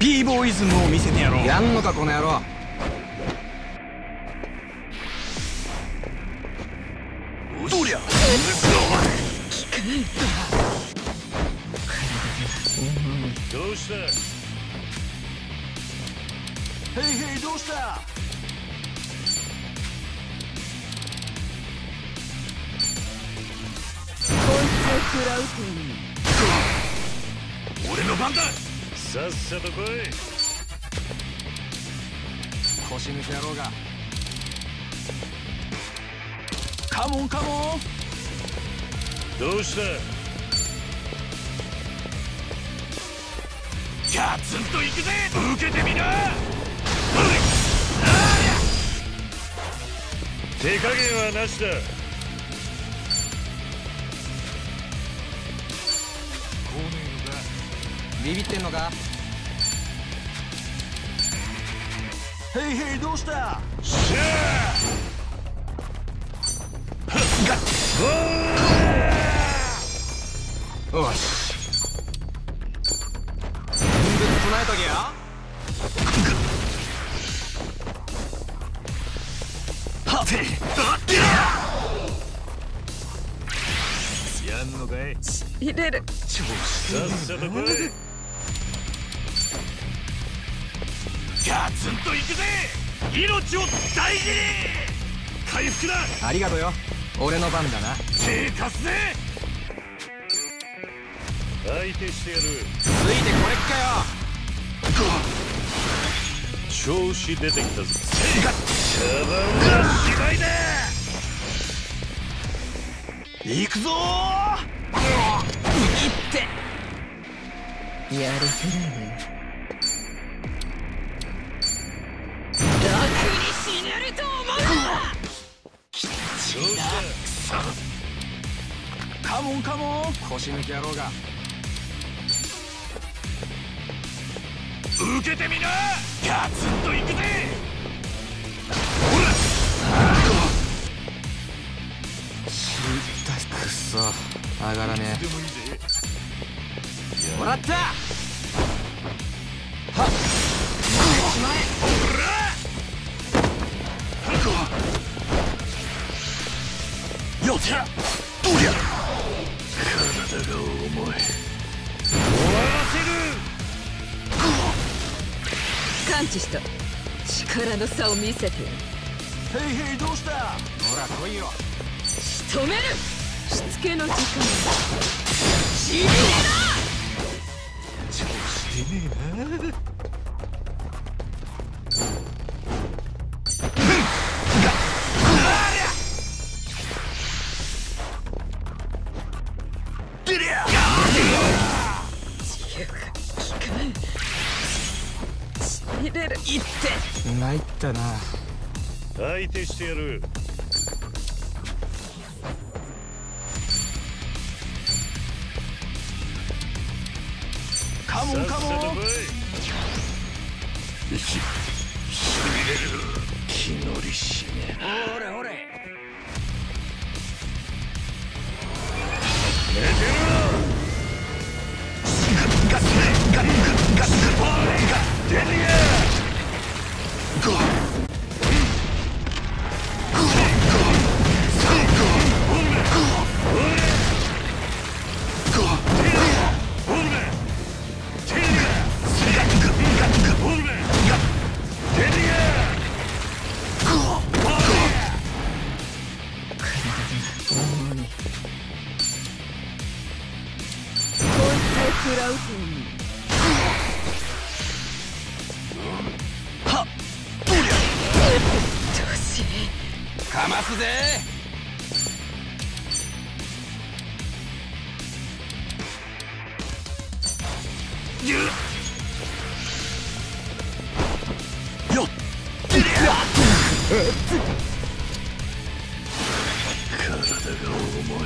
S4: B ボーイズムを見せてやろう。やんのかこの野郎。
S1: どりゃどうした。
S7: ヘイヘイどうした。
S1: 俺の番だ。さっさと来い。
S4: 腰抜け野郎が。カモンカモン。
S1: どうした。ガツンと行くぜ。受けてみな。手加減はなしだ。
S4: ビビってんのか。
S7: ヘイヘイどうした。
S1: しゃ
S4: あ。よし。全部唱えとけよ。
S1: はて。やんのかい。
S2: 入れる。
S1: さっさと来い。ガツンといくぜ。命を大事に。回復だ。
S4: ありがとうよ。俺の番だな。
S1: 手貸すぜ。相手してやる。
S4: ついてこれっかよ。
S1: 調子出てきたぞ。茶番は芝居だ。
S7: 行くぞ
S4: いって
S2: やるせないよ。楽に死ねると思うな。
S4: カモンカモン。腰抜け野郎が。
S1: 受けてみな。ガツンといくぜ。
S4: くっそ上がらねえ。もらった。はっしま
S7: え。よっしゃ。どりゃ。
S1: 体が重い。終わらせる。
S2: 感知した。力の差を見せて。
S7: ヘイヘイどうした。
S4: ほら来いよ。
S2: 仕留める。しつけの時間。しびれだ。
S7: 調子出ねえな。出りゃ。
S2: 入れる。
S4: いって参ったな。
S1: 相手してやる。
S4: カモンカモン。
S1: しびれる。気乗りしねえな。
S4: ほれほれ。
S1: 寝てろ。
S7: ガスガスガスボールが
S1: 出るや。
S2: 食らうと
S7: はっ。どりゃ。
S2: どうし
S4: かますぜ。
S7: よっ。出りゃ。
S1: 体が重い。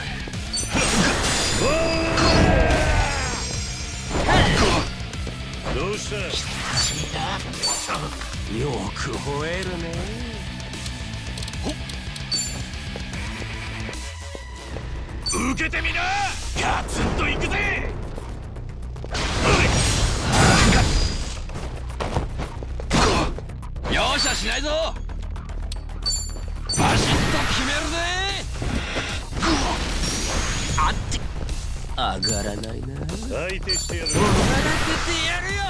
S1: どうした。
S4: よく吠えるね。
S1: 受けてみな。ガツンといくぜ。
S3: しないぞ。バシッと決めるぜ。あって上がらないな。
S1: 相手してやる。
S3: 上がらせてやるよ。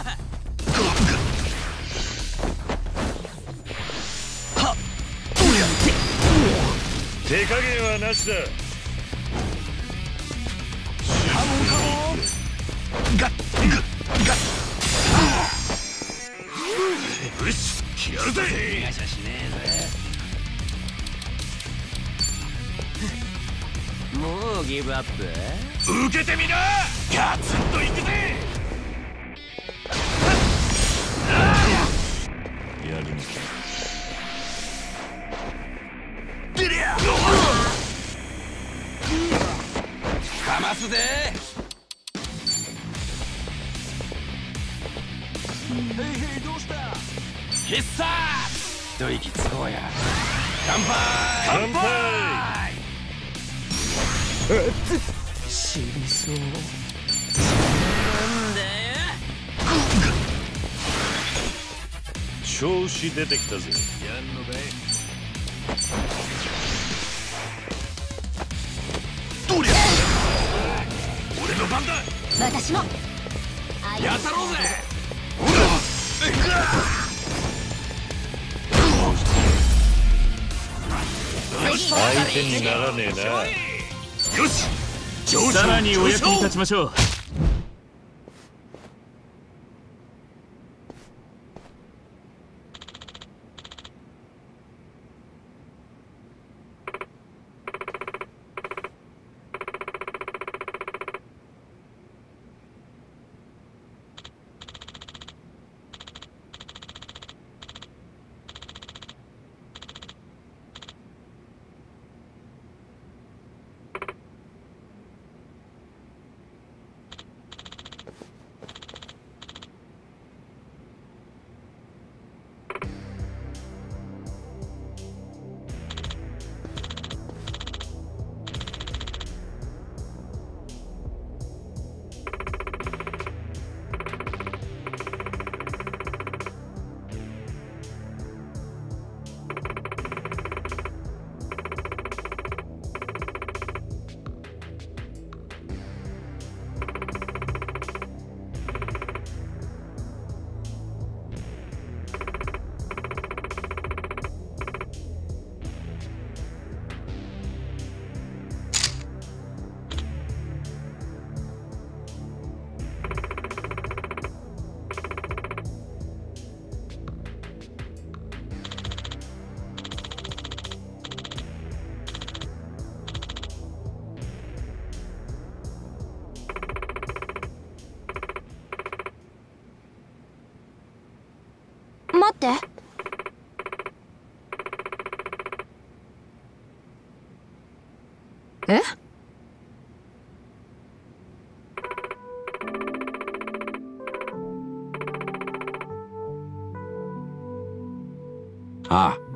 S1: 手加減はなしだ。
S3: カモンカモン。ガッガッガッ。
S1: よし、やるぜ。
S3: やしゃしねえぜ。もうギブアップ？
S1: 受けてみな。ガツンといくぜ。やるのか。出りゃ。
S3: かますぜ。どうした？必殺！一息つこうや。乾杯！
S1: 乾杯！
S3: 死にそう。なんだよ。
S1: 調子出てきたぜ。
S3: やんのかい？
S1: どりゃ。俺の番だ。
S9: 私も
S3: やったろうぜ。
S1: 相手にならねえな。よし、
S3: さらにお役に立ちましょう。
S9: 待って。
S2: え？
S3: ああ。